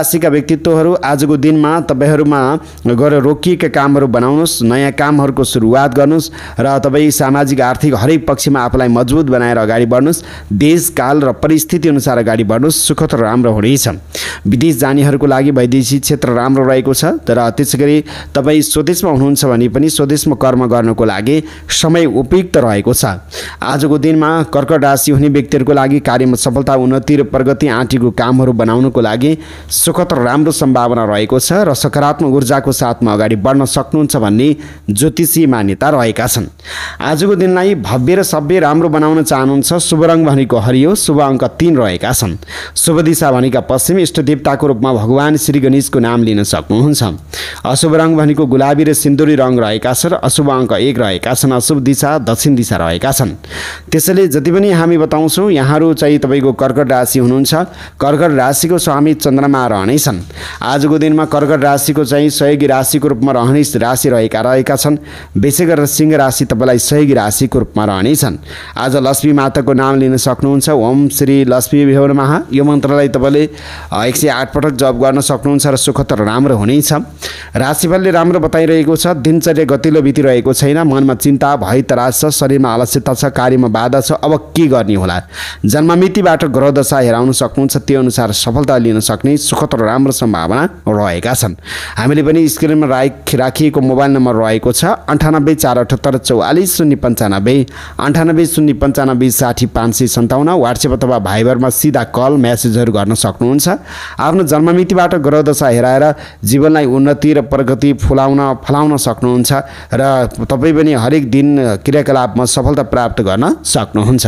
राशिका व्यक्तित्वहरू आजको दिनमा तपाईहरूमा गएर रोकिएका कामहरू बनाउनुहोस्, नयाँ कामहरूको सुरुवात गर्नुहोस् र तपाईँ सामाजिक आर्थिक हरेक पक्षमा आफूलाई मजबुत बनाएर अगाडि बढ्नुहोस्। देश काल र परिस्थिति अनुसार अगाडि बढ्नुहोस्। सुखद र राम्रो हुनेछ। विदेश जानेहरूको लागि वैदेशिक क्षेत्र राम्रो रहेको छ। तर त्यसै गरी तपाईँ स्वदेशमा हुनुहुन्छ भने पनि स्वदेशमा कर्म गर्नको लागि समय उपयुक्त रहेको छ। आजको दिनमा कर्कट राशि हुने व्यक्तिहरूको लागि कार्यमा सफलता, उन्नति र प्रगति आँटीको कामहरू बनाउनको लागि सुखद र राम्रो सम्भावना रहेको छ र सकारात्मक ऊर्जाको साथमा अगाडि बढ्न सक्नुहुन्छ भन्ने ज्योतिषी मान्यता रहेका छन्। आजको दिनलाई भव्य र सभ्य राम्रो बनाउन चाहनुहुन्छ। शुभ रङ भनेको हरियो, शुभ अङ्क तीन रहेका छन्। शुभ दिशा भनेका पश्चिम, इष्ट देवताको रूपमा भगवान श्री गणेशको नाम लिन सक्नुहुन्छ। अशुभ रङ भनेको गुलाबी र सिन्दुरी रङ रहेका छन् र अशुभ अङ्क एक रहेका छन्। अशुभ दिशा दक्षिण दिशा रहेका छन्। त्यसैले जति पनि हामी बताउँछौँ, यहाँहरू चाहिँ तपाईँको कर्कट राशि हुनुहुन्छ। कर्कट राशिको स्वामी चन्द्रमा रहनेछन्। आजको दिनमा कर्कट राशिको चाहिँ सहयोगी राशिको रूपमा रहने राशि रहेका रहेका छन्। विशेष गरेर सिंह राशि तपाईँलाई सहयोगी राशिको रूपमा रहनेछन्। आज लक्ष्मी माताको नाम लिन सक्नुहुन्छ। ओम श्री लक्ष्मी भ्यो नमः यो मन्त्रलाई तपाईँले एक सय आठ पटक जप गर्न सक्नुहुन्छ र सुखद र राम्रो हुनेछ। राशिफलले राम्रो बताइरहेको छ। दिनचर्या गतिलो बितिरहेको छैन। मनमा चिन्ता, भय, त्रास छ। शरीरमा आलस्यता छ। कार्यमा बाधा छ। अब के गर्ने होला? जन्ममितिबाट ग्रह दशा हेराउन सक्नुहुन्छ। त्यो अनुसार सफलता लिन सक्ने सुखद र राम्रो सम्भावना रहेका छन्। हामीले पनि स्क्रिनमा राखिएको मोबाइल नम्बर रहेको छ अन्ठानब्बे चार अठहत्तर चौवालिस शून्य पन्चानब्बे अन्ठानब्बे शून्य पन्चानब्बे साठी पाँच सय सन्ताउन्न। वाट्सएप अथवा भाइबरमा सिधा कल म्यासेजहरू गर्न सक्नुहुन्छ। आफ्नो जन्ममितिबाट ग्रह दशा हेराएर जीवनलाई उन्नति र प्रगति फुलाउन फलाउन सक्नुहुन्छ र तपाईँ पनि हरेक दिन क्रियाकलापमा सफलता प्राप्त गर्न सक्नुहुन्छ।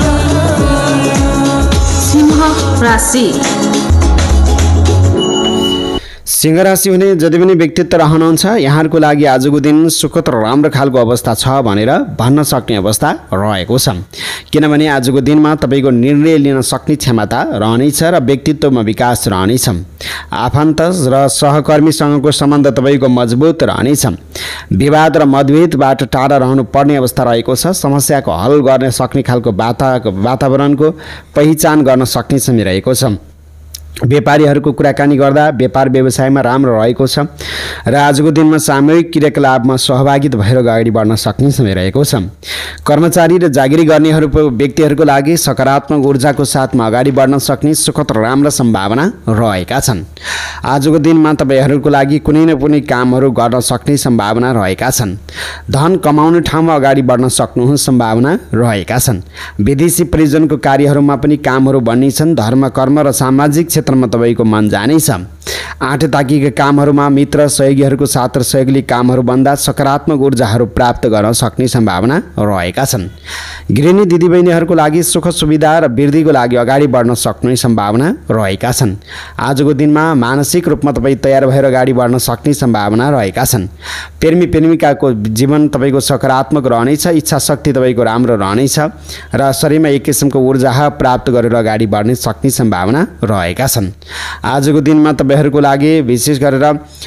सिंह राशि। सिंह राशि हुने जति पनि व्यक्तित्व रहनुहुन्छ, यहाँहरूको लागि आजको दिन सुखद र राम्रो खालको अवस्था छ भनेर भन्न सक्ने अवस्था रहेको छ। किनभने आजको दिनमा तपाईँको निर्णय लिन सक्ने क्षमता रहनेछ र व्यक्तित्वमा विकास रहनेछ। आफन्त र सहकर्मीसँगको सम्बन्ध तपाईँको मजबुत रहनेछ। विवाद र मतभेदबाट टाढा रहनु पर्ने अवस्था रहेको छ। समस्याको हल गर्न सक्ने खालको वाता वातावरणको पहिचान गर्न सक्ने समय रहेको छ। व्यापारीहरूको कुराकानी गर्दा व्यापार व्यवसायमा राम्रो रहेको छ र आजको दिनमा सामूहिक क्रियाकलापमा सहभागी भएर अगाडि बढ्न सक्ने समय रहेको छ। कर्मचारी र जागिरी गर्नेहरू व्यक्तिहरूको लागि सकारात्मक ऊर्जाको साथमा अगाडि बढ्न सक्ने सुखद र राम्रो सम्भावना रहेका छन्। आजको दिनमा तपाईँहरूको लागि कुनै न कुनै कामहरू गर्न सक्ने सम्भावना रहेका छन्। धन कमाउने ठाउँमा अगाडि बढ्न सक्नुहुन्छ सम्भावना रहेका छन्। विदेशी परिजनको कार्यहरूमा पनि कामहरू बन्नेछन्। धर्म, कर्म र सामाजिक क्षेत्रमा तपाईँको मन जानेछ। आँट ताकिएका कामहरूमा मित्र सहयोगीहरूको साथ र सहयोगले कामहरू बन्दा सकारात्मक ऊर्जाहरू प्राप्त गर्न सक्ने सम्भावना रहेका छन्। गृहिणी दिदीबहिनीहरूको लागि सुख सुविधा र वृद्धिको लागि अगाडि बढ्न सक्ने सम्भावना रहेका छन्। आजको दिनमा मानसिक रूपमा तपाईँ तयार भएर अगाडि बढ्न सक्ने सम्भावना रहेका छन्। प्रेमी प्रेमिकाको जीवन तपाईँको सकारात्मक रहनेछ। इच्छा शक्ति तपाईँको राम्रो रहनेछ र शरीरमा एक किसिमको ऊर्जा प्राप्त गरेर अगाडि बढ्न सक्ने सम्भावना रहेका छन्। आजको दिनमा तपाईँहरूको लागि विशेष गरेर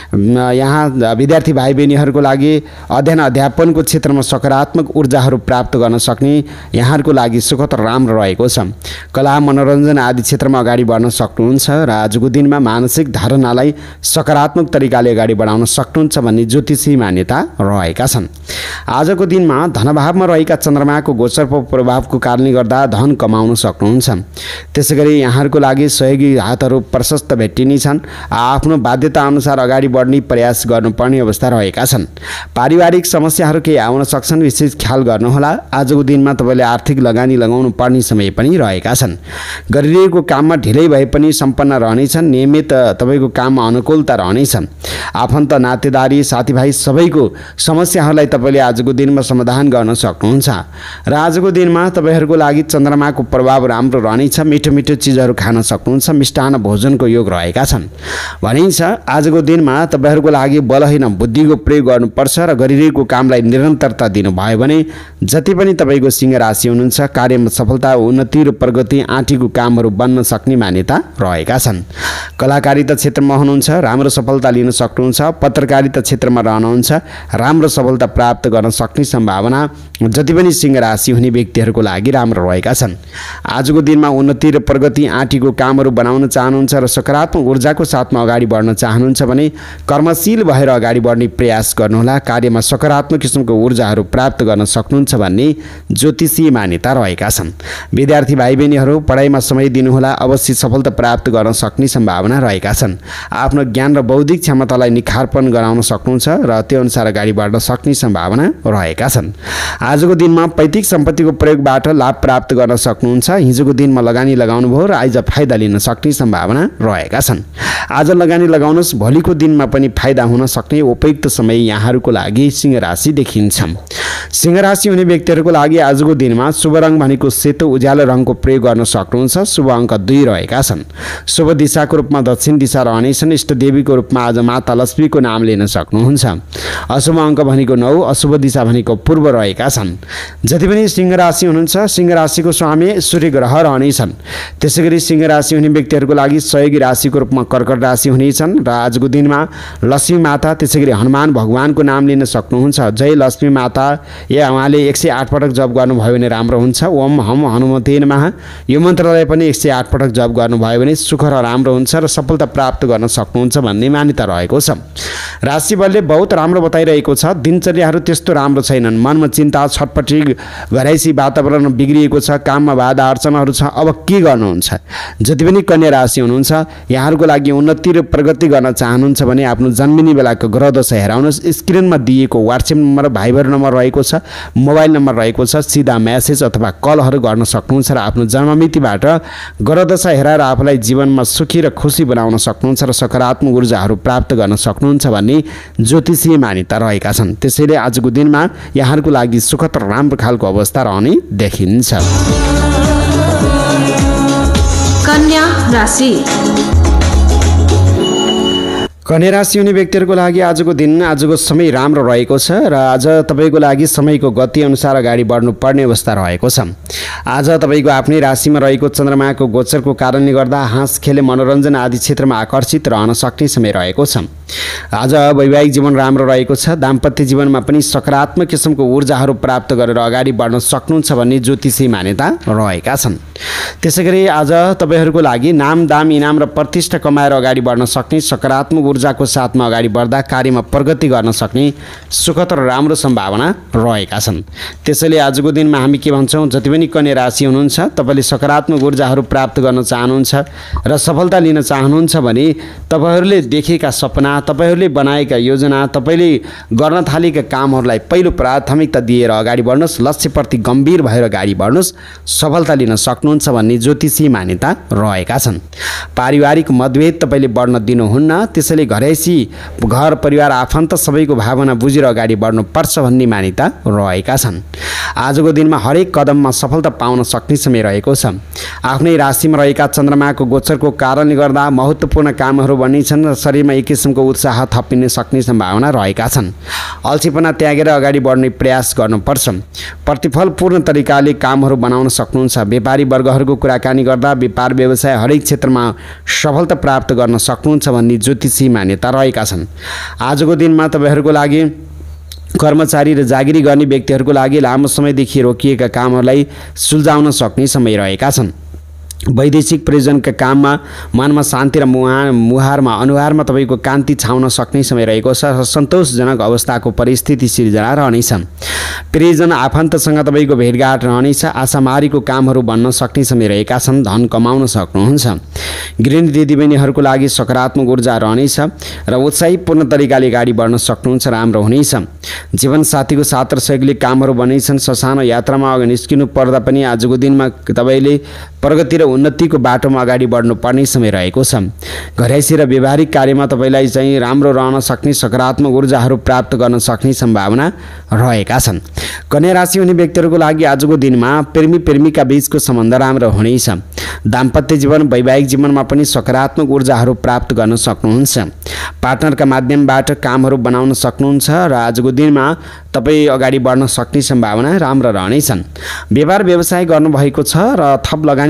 यहाँ विद्यार्थी भाइ बहिनीहरूको लागि अध्ययन अध्यापनको क्षेत्रमा सकारात्मक ऊर्जाहरू प्राप्त गर्न सक्ने यहाँहरूको लागि सुखद राम्रो रहेको छ। कला, मनोरञ्जन आदि क्षेत्रमा अगाडि बढ्न सक्नुहुन्छ र आजको दिनमा मानसिक धारणालाई सकारात्मक तरिकाले अगाडि बढाउन सक्नुहुन्छ भन्ने ज्योतिषी मान्यता रहेका छन्। आजको दिनमा धनभावमा रहेका चन्द्रमाको गोचर प्रभावको कारणले गर्दा धन कमाउन सक्नुहुन्छ। त्यसै गरी यहाँहरूको लागि सहयोगी हातहरू प्रशस्त भेटिनेछन्। आफ्नो बाध्यता अनुसार अगाडि बढ्ने प्रयास गर्नुपर्ने अवस्था रहेका छन्। पारिवारिक समस्याहरू केही आउन सक्छन्, विशेष ख्याल गर्नुहोला। आजको दिनमा तपाईँले आर्थिक लगानी लगाउनु पर्ने समय पनि रहेका छन्। गरिरहेको काममा ढिलै भए पनि सम्पन्न रहनेछन्। नियमित तपाईँको काममा अनुकूलता रहनेछ। आफन्त, नातेदारी, साथीभाइ सबैको समस्याहरूलाई तपाईँले आजको दिनमा समाधान गर्न सक्नुहुन्छ र आजको दिनमा तपाईँहरूको लागि चन्द्रमाको प्रभाव राम्रो रहनेछ। मिठो मिठो चिजहरू खान सक्नुहुन्छ। मिष्टान्न भोजनको योग रहेका छन्। भनिन्छ आजको दिनमा तपाईँहरूको लागि बलहीन बुद्धिको प्रयोग गर्नुपर्छ र गरिरहेको कामलाई निरन्तरता दिनुभयो भने जति पनि तपाईँको सिंह राशि हुनुहुन्छ कार्यमा सफलता, उन्नति र प्रगति आँटीको कामहरू बन्न सक्ने मान्यता रहेका छन्। कलाकारिता क्षेत्रमा हुनुहुन्छ, राम्रो सफलता लिन सक्नुहुन्छ। पत्रकारिता क्षेत्रमा रहनुहुन्छ, राम्रो सफलता प्राप्त गर्न सक्ने सम्भावना जति पनि सिंह राशि हुने व्यक्तिहरूको लागि राम्रो रहेका छन्। आजको दिनमा उन्नति र प्रगति आँटीको कामहरू बनाउन चाहनुहुन्छ र सकारात्मक ऊर्जाको साथ साथमा अगाडि बढ्न चाहनुहुन्छ भने कर्मशील भएर अगाडि बढ्ने प्रयास गर्नुहोला। कार्यमा सकारात्मक किसिमको ऊर्जाहरू प्राप्त गर्न सक्नुहुन्छ भन्ने ज्योतिषीय मान्यता रहेका छन्। विद्यार्थी भाइ बहिनीहरू पढाइमा समय दिनुहोला, अवश्य सफलता प्राप्त गर्न सक्ने सम्भावना रहेका छन्। आफ्नो ज्ञान र बौद्धिक क्षमतालाई निखारपन गराउन सक्नुहुन्छ र त्यो अनुसार अगाडि बढ्न सक्ने सम्भावना रहेका छन्। आजको दिनमा पैतृक सम्पत्तिको प्रयोगबाट लाभ प्राप्त गर्न सक्नुहुन्छ। हिजोको दिनमा लगानी लगाउनुभयो र आज फाइदा लिन सक्ने सम्भावना रहेका छन्। आज लगानी लगाउनुहोस्, भोलिको दिनमा पनि फाइदा हुन सक्ने उपयुक्त समय यहाँहरूको लागि सिंह राशि देखिन्छ। सिंह राशि हुने व्यक्तिहरूको लागि आजको दिनमा शुभ रङ भनेको सेतो उज्यालो रङको प्रयोग गर्न सक्नुहुन्छ। शुभ अङ्क दुई रहेका छन्। शुभ दिशाको रूपमा दक्षिण दिशा रहनेछन्। इष्ट देवीको रूपमा आज माता लक्ष्मीको नाम लिन सक्नुहुन्छ। अशुभ अङ्क भनेको नौ, अशुभ दिशा भनेको पूर्व रहेका छन्। जति पनि सिंह राशि हुनुहुन्छ, सिंह राशिको स्वामी सूर्य ग्रह रहनेछन्। त्यसै गरी सिंह राशि हुने व्यक्तिहरूको लागि सहयोगी राशिको रूपमा कर्कट राशि हुनेछन् र आजको दिनमा लक्ष्मी माता त्यसै गरी हनुमान भगवानको नाम लिन सक्नुहुन्छ। जय लक्ष्मी माता या उहाँले एक सय आठ पटक जप गर्नुभयो भने राम्रो हुन्छ। ओम हम हनुमते नमः यो मन्त्रलाई पनि एक सय आठ पटक जप गर्नुभयो भने सुख र राम्रो हुन्छ र सफलता प्राप्त गर्न सक्नुहुन्छ भन्ने मान्यता रहेको छ। राशि बलले बहुत राम्रो बताइरहेको छ। दिनचर्याहरू त्यस्तो राम्रो छैनन्। मनमा चिन्ता, छटपटी, घरैसी वातावरण बिग्रिएको छ। काममा बाधा अडचनहरू छ। अब के गर्नुहुन्छ? जति पनि कन्या राशि हुनुहुन्छ, यहाँहरूको लागि उन्नति र प्रगति गर्न चाहनुहुन्छ भने आफ्नो जन्मिने बेलाको ग्रह दशा हेराउनुहोस्। स्क्रिनमा दिएको वाट्सएप नम्बर, भाइबर नम्बर रहेको छ, मोबाइल नम्बर रहेको छ। सिधा म्यासेज अथवा कलहरू गर्न सक्नुहुन्छ र आफ्नो जन्ममितिबाट ग्रह दशा हेराएर आफूलाई जीवनमा सुखी र खुसी बनाउन सक्नुहुन्छ र सकारात्मक ऊर्जाहरू प्राप्त गर्न सक्नुहुन्छ भन्ने ज्योतिषीय मान्यता रहेका छन्। त्यसैले आजको दिनमा यहाँहरूको लागि सुखद र राम्रो खालको अवस्था रहने देखिन्छ। कन्या राशि। कन्या राशि हुने व्यक्तिहरूको लागि आजको दिन, आजको समय राम्रो रहेको छ र आज तपाईँको लागि समयको गति अनुसार अगाडि बढ्नुपर्ने अवस्था रहेको छ। आज तपाईँको आफ्नै राशिमा रहेको चन्द्रमाको गोचरको कारणले गर्दा हाँस खेल मनोरञ्जन आदि क्षेत्रमा आकर्षित रहन सक्ने समय रहेको छ। आज वैवाहिक जीवन राम्रो रहेको छ। दाम्पत्य जीवनमा पनि सकारात्मक किसिमको ऊर्जाहरू प्राप्त गरेर अगाडि बढ्न सक्नुहुन्छ भन्ने ज्योतिषी मान्यता रहेका छन्। त्यसै गरी आज तपाईँहरूको लागि नाम, दाम, इनाम र प्रतिष्ठा कमाएर अगाडि बढ्न सक्ने, सकारात्मक ऊर्जाको साथमा अगाडि बढ्दा कार्यमा प्रगति गर्न सक्ने सुखद र राम्रो सम्भावना रहेका छन्। त्यसैले आजको दिनमा हामी के भन्छौँ, जति पनि कन्या राशि हुनुहुन्छ, तपाईँले सकारात्मक ऊर्जाहरू प्राप्त गर्न चाहनुहुन्छ र सफलता लिन चाहनुहुन्छ भने तपाईँहरूले देखेका सपना, तपाईँहरूले बनाएका योजना, तपाईँले गर्न थालेका कामहरूलाई पहिलो प्राथमिकता दिएर अगाडि बढ्नुहोस्। लक्ष्यप्रति गम्भीर भएर अगाडि बढ्नुहोस्, सफलता लिन सक्नुहुन्छ भन्ने ज्योतिषी मान्यता रहेका छन्। पारिवारिक मतभेद तपाईँले बढ्न दिनुहुन्न। त्यसैले घरैसी, घर परिवार, आफन्त सबैको भावना बुझेर अगाडि बढ्नुपर्छ भन्ने मान्यता रहेका छन्। आजको दिनमा हरेक कदममा सफलता पाउन सक्ने समय रहेको छ। आफ्नै राशिमा रहेका चन्द्रमाको गोचरको कारणले गर्दा महत्त्वपूर्ण कामहरू बन्नेछन् र शरीरमा एक किसिमको उत्साह थपिन सक्ने सम्भावना रहेका छन्। अल्छीपना त्यागेर अगाडि बढ्ने प्रयास गर्नुपर्छ। प्रतिफलपूर्ण तरिकाले कामहरू बनाउन सक्नुहुन्छ। व्यापारी वर्गहरूको कुराकानी गर्दा व्यापार व्यवसाय हरेक क्षेत्रमा सफलता प्राप्त गर्न सक्नुहुन्छ भन्ने ज्योतिषी मान्यता रहेका छन्। आजको दिनमा तपाईँहरूको लागि कर्मचारी र जागिरी गर्ने व्यक्तिहरूको लागि लामो समयदेखि रोकिएका कामहरूलाई सुल्झाउन सक्ने समय रहेका छन्। वैदेशिक प्रयोजनका काममा मनमा शान्ति र मुहा मुहारमा अनुहारमा तपाईँको कान्ति छाउन सक्ने समय रहेको छ। सन्तोषजनक अवस्थाको परिस्थिति सिर्जना रहनेछ। प्रियजन आफन्तसँग तपाईँको भेटघाट रहनेछ। आशामारीको कामहरू बन्न सक्ने समय रहेका छन्। धन कमाउन सक्नुहुन्छ। गृहिणी दिदीबहिनीहरूको लागि सकारात्मक ऊर्जा रहनेछ र उत्साहीपूर्ण तरिकाले अगाडि बढ्न सक्नुहुन्छ। राम्रो हुनेछ। जीवनसाथीको साथ र सहयोगले कामहरू बनेछन्। ससानो यात्रामा अगाडि निस्किनु पर्दा पनि आजको दिनमा तपाईँले प्रगति र उन्नतिको बाटोमा अगाडि बढ्नुपर्ने समय रहेको छ। घरैसी र व्यावहारिक कार्यमा तपाईँलाई चाहिँ राम्रो रहन सक्ने, सकारात्मक ऊर्जाहरू प्राप्त गर्न सक्ने सम्भावना रहेका छन्। कन्या राशि हुने व्यक्तिहरूको लागि आजको दिनमा प्रेमी प्रेमिका बीचको सम्बन्ध राम्रो हुनेछ। दाम्पत्य जीवन, वैवाहिक जीवनमा पनि सकारात्मक ऊर्जाहरू प्राप्त गर्न सक्नुहुन्छ। पार्टनरका माध्यमबाट कामहरू बनाउन सक्नुहुन्छ र आजको दिनमा तपाईँ अगाडि बढ्न सक्ने सम्भावना राम्रो रहनेछन्। व्यापार व्यवसाय गर्नुभएको छ र थप लगानी लगाउन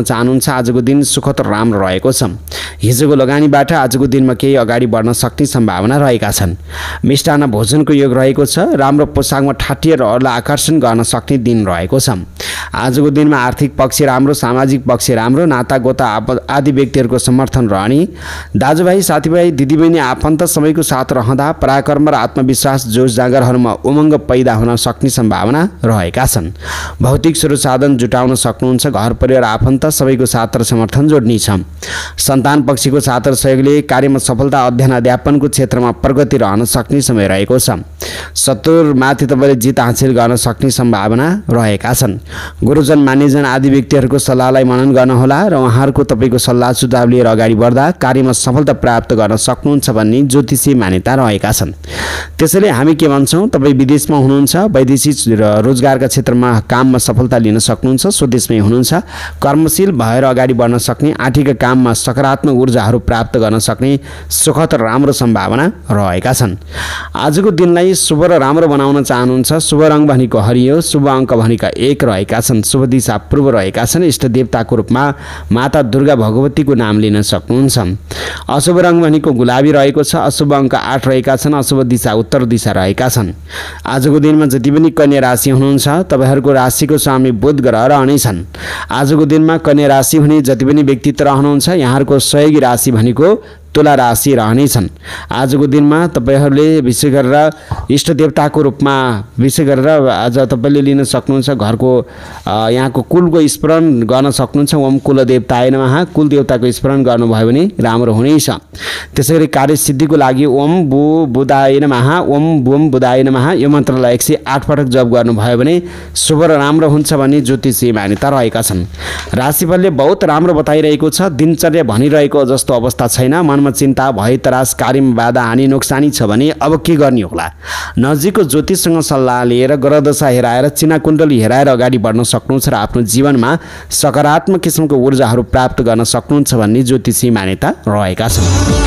चाहनुहुन्छ आजको दिन सुखद र राम्रो रहेको छ। हिजोको लगानीबाट आजको दिनमा केही अगाडि बढ्न सक्ने सम्भावना रहेका छन्। मिष्टान्न भोजनको योग रहेको छ। राम्रो पोसाकमा ठाटिएर अरूलाई आकर्षण गर्न सक्ने दिन रहेको छ। आजको दिनमा आर्थिक पक्ष राम्रो, सामाजिक पक्ष राम्रो, नाता गोता आदि व्यक्तिहरूको समर्थन रहने। दाजुभाइ, साथीभाइ, दिदीबहिनी, आफन्त सबैको साथ रहँदा पराक्रम र आत्मविश्वास जोस जाँगरहरूमा उमङ्ग पैदा हुन सक्ने सम्भावना रहेका छन्। भौतिक स्रोत साधन जुटाउन सक्नुहुन्छ। घर परिवार आफन्त सबैको साथ र समर्थन जोड्ने छ। सन्तान पक्षको साथ र सहयोगले कार्यमा सफलता, अध्ययन अध्यापनको क्षेत्रमा प्रगति रहन सक्ने समय रहेको छ। शत्रुमाथि तपाईँले जित हासिल गर्न सक्ने सम्भावना रहेका छन्। गुरुजन, मान्यजन आदि व्यक्तिहरूको सल्लाहलाई मनन गर्नुहोला र उहाँहरूको तपाईँको सल्लाह सुझाव लिएर अगाडि बढ्दा कार्यमा सफलता प्राप्त गर्न सक्नुहुन्छ भन्ने ज्योतिषी मान्यता रहेका छन्। त्यसैले हामी के भन्छौँ, तपाईँ विदेशमा हुनुहुन्छ, वैदेशिक र रोजगारका क्षेत्रमा काममा सफलता लिन सक्नुहुन्छ। स्वदेशमै हुनुहुन्छ, कर्मशील भएर अगाडि बढ्न सक्ने, आँटीका काममा सकारात्मक ऊर्जाहरू प्राप्त गर्न सक्ने सुखद र राम्रो सम्भावना रहेका छन्। आजको दिनलाई शुभ र राम्रो बनाउन चाहनुहुन्छ। शुभ रङ भनेको हरियो, शुभ अङ्क भनेका एक रहेका छन्। शुभ दिशा पूर्व रहेका छन्। इष्ट देवताको रूपमा माता दुर्गा भगवतीको नाम लिन सक्नुहुन्छ। अशुभ रङ भनेको गुलाबी रहेको छ। अशुभ अङ्क आठ रहेका छन्। अशुभ दिशा उत्तर दिशा रहेका छन्। आजको दिनमा जति पनि कन्या राशि हुनुहुन्छ तपाईँहरूको राशिको स्वामी बुध ग्रह रहनेछन्। आजको दिनमा कन्या राशि हुने जति पनि व्यक्तित्व रहनुहुन्छ यहाँहरूको सहयोगी राशि भनेको तुला राशि रहनेछन्। आजको दिनमा तपाईँहरूले विशेष गरेर इष्ट देवताको रूपमा विशेष गरेर आज तपाईँले लिन सक्नुहुन्छ। घरको यहाँको कुलको स्मरण गर्न सक्नुहुन्छ। ओम कुल देवताय नमः, कुल देवताको स्मरण गर्नुभयो भने राम्रो हुनेछ। त्यसै गरी कार्यसिद्धिको लागि ओम बु बुधाय नमः, ओम बुम बुधाय नमः यो मन्त्रलाई एक सय आठ पटक जप गर्नुभयो भने शुभ र राम्रो हुन्छ भन्ने ज्योतिषी मान्यता रहेका छन्। राशिफलले बहुत राम्रो बताइरहेको छ। दिनचर्या भनिरहेको जस्तो अवस्था छैन। मनमा चिन्ता, भय, तरास, कार्यमा बाधा, हानि, नोक्सानी छ भने अब के गर्ने होला? नजिकको ज्योतिषसँग सल्लाह लिएर ग्रहदशा हेराएर चिनाकुण्डली हेराएर अगाडि बढ्न सक्नुहुन्छ र आफ्नो जीवनमा सकारात्मक किसिमको ऊर्जाहरू प्राप्त गर्न सक्नुहुन्छ भन्ने ज्योतिषी मान्यता रहेका छन्।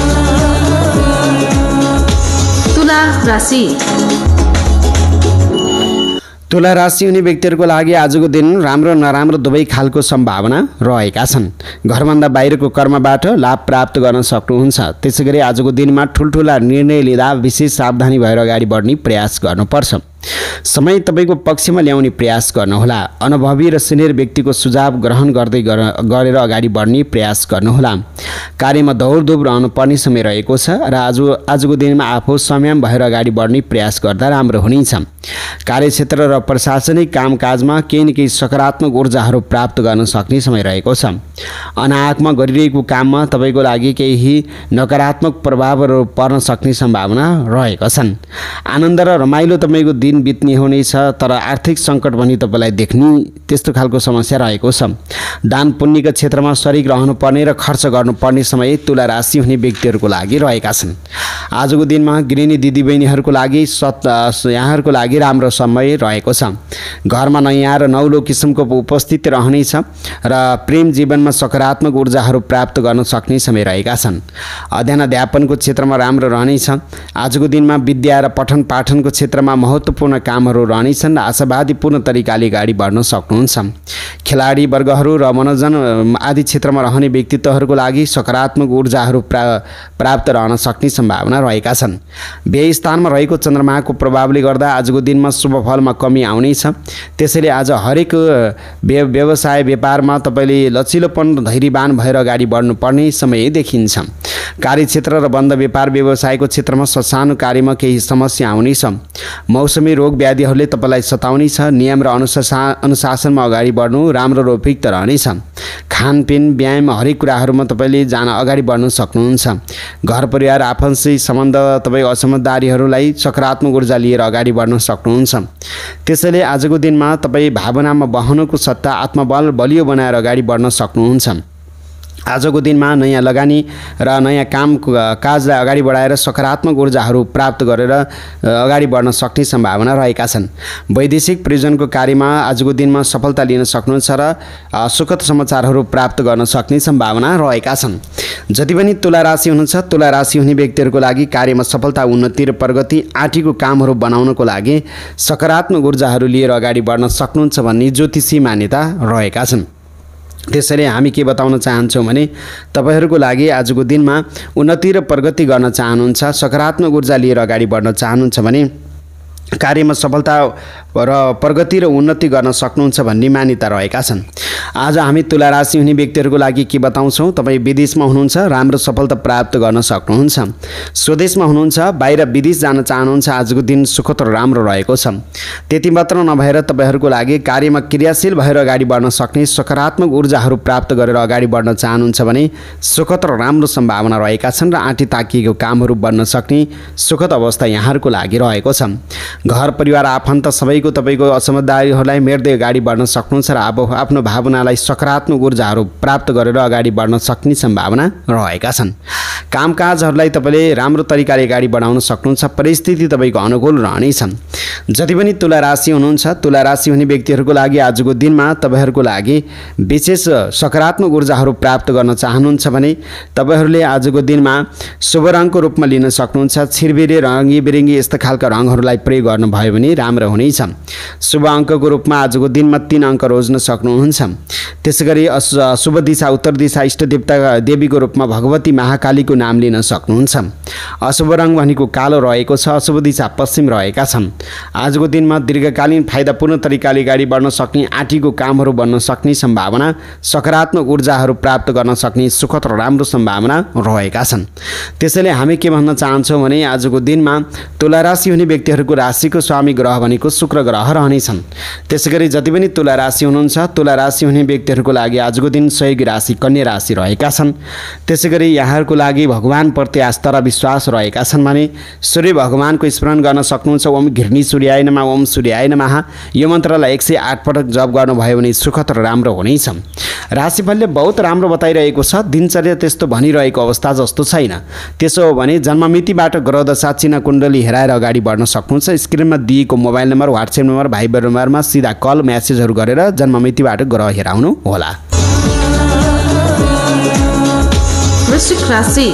तुला राशि। तुला राशि हुने व्यक्तिहरूको लागि आजको दिन राम्रो नराम्रो दुवै खालको सम्भावना रहेका छन्। घरभन्दा बाहिरको कर्मबाट लाभ प्राप्त गर्न सक्नुहुन्छ। त्यसै गरी आजको दिनमा ठुल्ठुला निर्णय लिँदा विशेष सावधानी भएर अगाडि बढ्ने प्रयास गर्नुपर्छ। समय तपाईँको पक्षमा ल्याउने प्रयास गर्नुहोला। अनुभवी र सिनियर व्यक्तिको सुझाव ग्रहण गर्दै गरेर अगाडि बढ्ने प्रयास गर्नुहोला। कार्यमा दौडधुप रहनुपर्ने समय रहेको छ र आज आजको दिनमा आफू संयम भएर अगाडि बढ्ने प्रयास गर्दा राम्रो हुनेछ। कार्यक्षेत्र र प्रशासनिक कामकाजमा केही न केही सकारात्मक ऊर्जाहरू प्राप्त गर्न सक्ने समय रहेको छ। अनाहकमा गरिरहेको काममा तपाईँको लागि केही नकारात्मक प्रभावहरू पर्न सक्ने सम्भावना रहेका छन्। आनन्द र रमाइलो तपाईँको दिन बित्ने हुनेछ, तर आर्थिक सङ्कट पनि तपाईँलाई देख्ने त्यस्तो खालको समस्या रहेको छ। दान पुण्यका क्षेत्रमा सरिक रहनुपर्ने र खर्च गर्नुपर्ने समय तुला राशि हुने व्यक्तिहरूको लागि रहेका छन्। आजको दिनमा गृहिणी दिदीबहिनीहरूको लागि सत् यहाँहरूको लागि राम्रो समय रहेको छ। घरमा नयाँ र नौलो किसिमको उपस्थिति रहनेछ र प्रेम जीवनमा सकारात्मक ऊर्जाहरू प्राप्त गर्न सक्ने समय रहेका छन्। अध्ययन अध्यापनको क्षेत्रमा राम्रो रहनेछ। आजको दिनमा विद्या र पठन पाठनको क्षेत्रमा महत्त्वपूर्ण कामहरू रहनेछन् र आशावादीपूर्ण तरिकाले अगाडि बढ्न सक्नुहुन्छ। खेलाडी वर्गहरू र मनोरञ्जन आदि क्षेत्रमा रहने व्यक्तित्वहरूको लागि सकारात्मक ऊर्जाहरू प्रा प्राप्त रहन सक्ने सम्भावना रहेका छन्। व्यय स्थानमा रहेको चन्द्रमाको प्रभावले गर्दा आजको दिनमा शुभ फलमा कमी आउनेछ। त्यसैले आज हरेक व्यवसाय व्यापारमा तपाईँले लचिलोपन र धैर्यवान भएर अगाडि बढ्नुपर्ने समय देखिन्छ। कार्यक्षेत्र र बन्द व्यापार व्यवसायको क्षेत्रमा ससानो कार्यमा केही समस्या आउनेछ। मौसमी रोग व्याधिहरूले तपाईँलाई सताउनेछ। नियम र अनुशासन अनुशासनमा अगाडि बढ्नु राम्रो र उपयुक्त रहनेछ। खानपिन, व्यायाम हरेक कुराहरूमा तपाईँले जान अगाडि बढ्न सक्नुहुन्छ। घर परिवार आफन्तसित सम्बन्ध तपाईँ असमझदारीहरूलाई सकारात्मक ऊर्जा लिएर अगाडि बढ्न सक्नुहुन्छ। त्यसैले आजको दिनमा तपाईँ भावनामा बहनुको सट्टा आत्मबल बलियो बनाएर अगाडि बढ्न सक्नुहुन्छ। आजको दिनमा नयाँ लगानी र नयाँ काम काजलाई अगाडि बढाएर सकारात्मक ऊर्जाहरू प्राप्त गरेर अगाडि बढ्न सक्ने सम्भावना रहेका छन्। वैदेशिक प्रयोजनको कार्यमा आजको दिनमा सफलता लिन सक्नुहुन्छ र सुखद समाचारहरू प्राप्त गर्न सक्ने सम्भावना रहेका छन्। जति पनि तुला राशि हुनुहुन्छ, तुला राशि हुने व्यक्तिहरूको लागि कार्यमा सफलता, उन्नति र प्रगति, आँटीको कामहरू बनाउनको लागि सकारात्मक ऊर्जाहरू लिएर अगाडि बढ्न सक्नुहुन्छ भन्ने ज्योतिषी मान्यता रहेका छन्। त्यसैले हामी के बताउन चाहन्छौँ भने तपाईहरूको लागि आजको दिनमा उन्नति र प्रगति गर्न चाहनुहुन्छ, सकारात्मक ऊर्जा लिएर अगाडि बढ्न चाहनुहुन्छ भने कार्यमा सफलता र प्रगति र उन्नति गर्न सक्नुहुन्छ भन्ने मान्यता रहेका छन्। आज हामी तुला राशि हुने व्यक्तिहरूको लागि के बताउँछौँ? तपाईँ विदेशमा हुनुहुन्छ, राम्रो सफलता प्राप्त गर्न सक्नुहुन्छ। स्वदेशमा हुनुहुन्छ, बाहिर विदेश जान चाहनुहुन्छ, आजको दिन सुखद र राम्रो रहेको छ। त्यति मात्र नभएर तपाईँहरूको लागि कार्यमा क्रियाशील भएर अगाडि बढ्न सक्ने सकारात्मक ऊर्जाहरू प्राप्त गरेर अगाडि बढ्न चाहनुहुन्छ भने सुखद र राम्रो सम्भावना रहेका छन् र आँटी ताकिएको कामहरू बन्न सक्ने सुखद अवस्था यहाँहरूको लागि रहेको छ। घर परिवार आफन्त सबैको तपाईँको असमझदारीहरूलाई मेट्दै अगाडि बढ्न सक्नुहुन्छ र अब आफ्नो भावनालाई सकारात्मक ऊर्जाहरू प्राप्त गरेर अगाडि बढ्न सक्ने सम्भावना रहेका छन्। कामकाजहरूलाई तपाईँले राम्रो तरिकाले अगाडि बढाउन सक्नुहुन्छ, परिस्थिति तपाईँको अनुकूल रहनेछ। जति पनि तुला राशि हुनुहुन्छ, तुला राशि हुने व्यक्तिहरूको लागि आजको दिनमा तपाईँहरूको लागि विशेष सकारात्मक ऊर्जाहरू प्राप्त गर्न चाहनुहुन्छ भने तपाईँहरूले आजको दिनमा शुभ रङको रूपमा लिन सक्नुहुन्छ। छिरबिरे रङ्गी बिरङ्गी यस्ता खालका रङहरूलाई प्रयोग गर्नुभयो भने राम्रो हुनेछ। शुभ अङ्कको रूपमा आजको दिनमा तीन अङ्क रोज्न सक्नुहुन्छ। त्यसै गरी शुभ दिशा उत्तर दिशा इष्ट देवता देवीको रूपमा भगवती महाकालीको नाम लिन सक्नुहुन्छ। अशुभ रङ भनेको कालो रहेको छ, अशुभ दिशा पश्चिम रहेका छन्। आजको दिनमा दीर्घकालीन फाइदापूर्ण तरिकाले अगाडि बढ्न सक्ने आँटीको कामहरू बन्न सक्ने सम्भावना, सकारात्मक ऊर्जाहरू प्राप्त गर्न सक्ने सुखद र राम्रो सम्भावना रहेका छन्। त्यसैले हामी के भन्न चाहन्छौँ भने आजको दिनमा तुला राशि हुने व्यक्तिहरूको राशिको स्वामी ग्रह भनेको शुक्र ग्रह रहनेछन्। त्यसै गरी जति पनि तुला राशि हुनुहुन्छ, तुला राशि हुने व्यक्तिहरूको लागि आजको दिन सहयोगी राशि कन्या राशि रहेका छन्। त्यसै गरी यहाँहरूको लागि भगवानप्रति आस्था र विश्वास रहेका छन् भने सूर्य भगवानको स्मरण गर्न सक्नुहुन्छ। ओम घृणी सूर्याय नमः, ओम सूर्याय नमः यो मन्त्रलाई एक सय आठ पटक जप गर्नुभयो भने सुखद र राम्रो हुनेछ। राशिफलले बहुत राम्रो बताइरहेको छ, दिनचर्या त्यस्तो भनिरहेको अवस्था जस्तो छैन। त्यसो हो भने जन्ममितिबाट ग्रहदशा चिन्ह कुण्डली हेराएर अगाडि बढ्न सक्नुहुन्छ। स्क्रिनमा दिएको mobile number, WhatsApp number, Viber नम्बरमा सिधा कल म्यासेजहरू गरेर जन्ममितिबाट ग्रह हेराउनु होला। वृश्चिक राशि।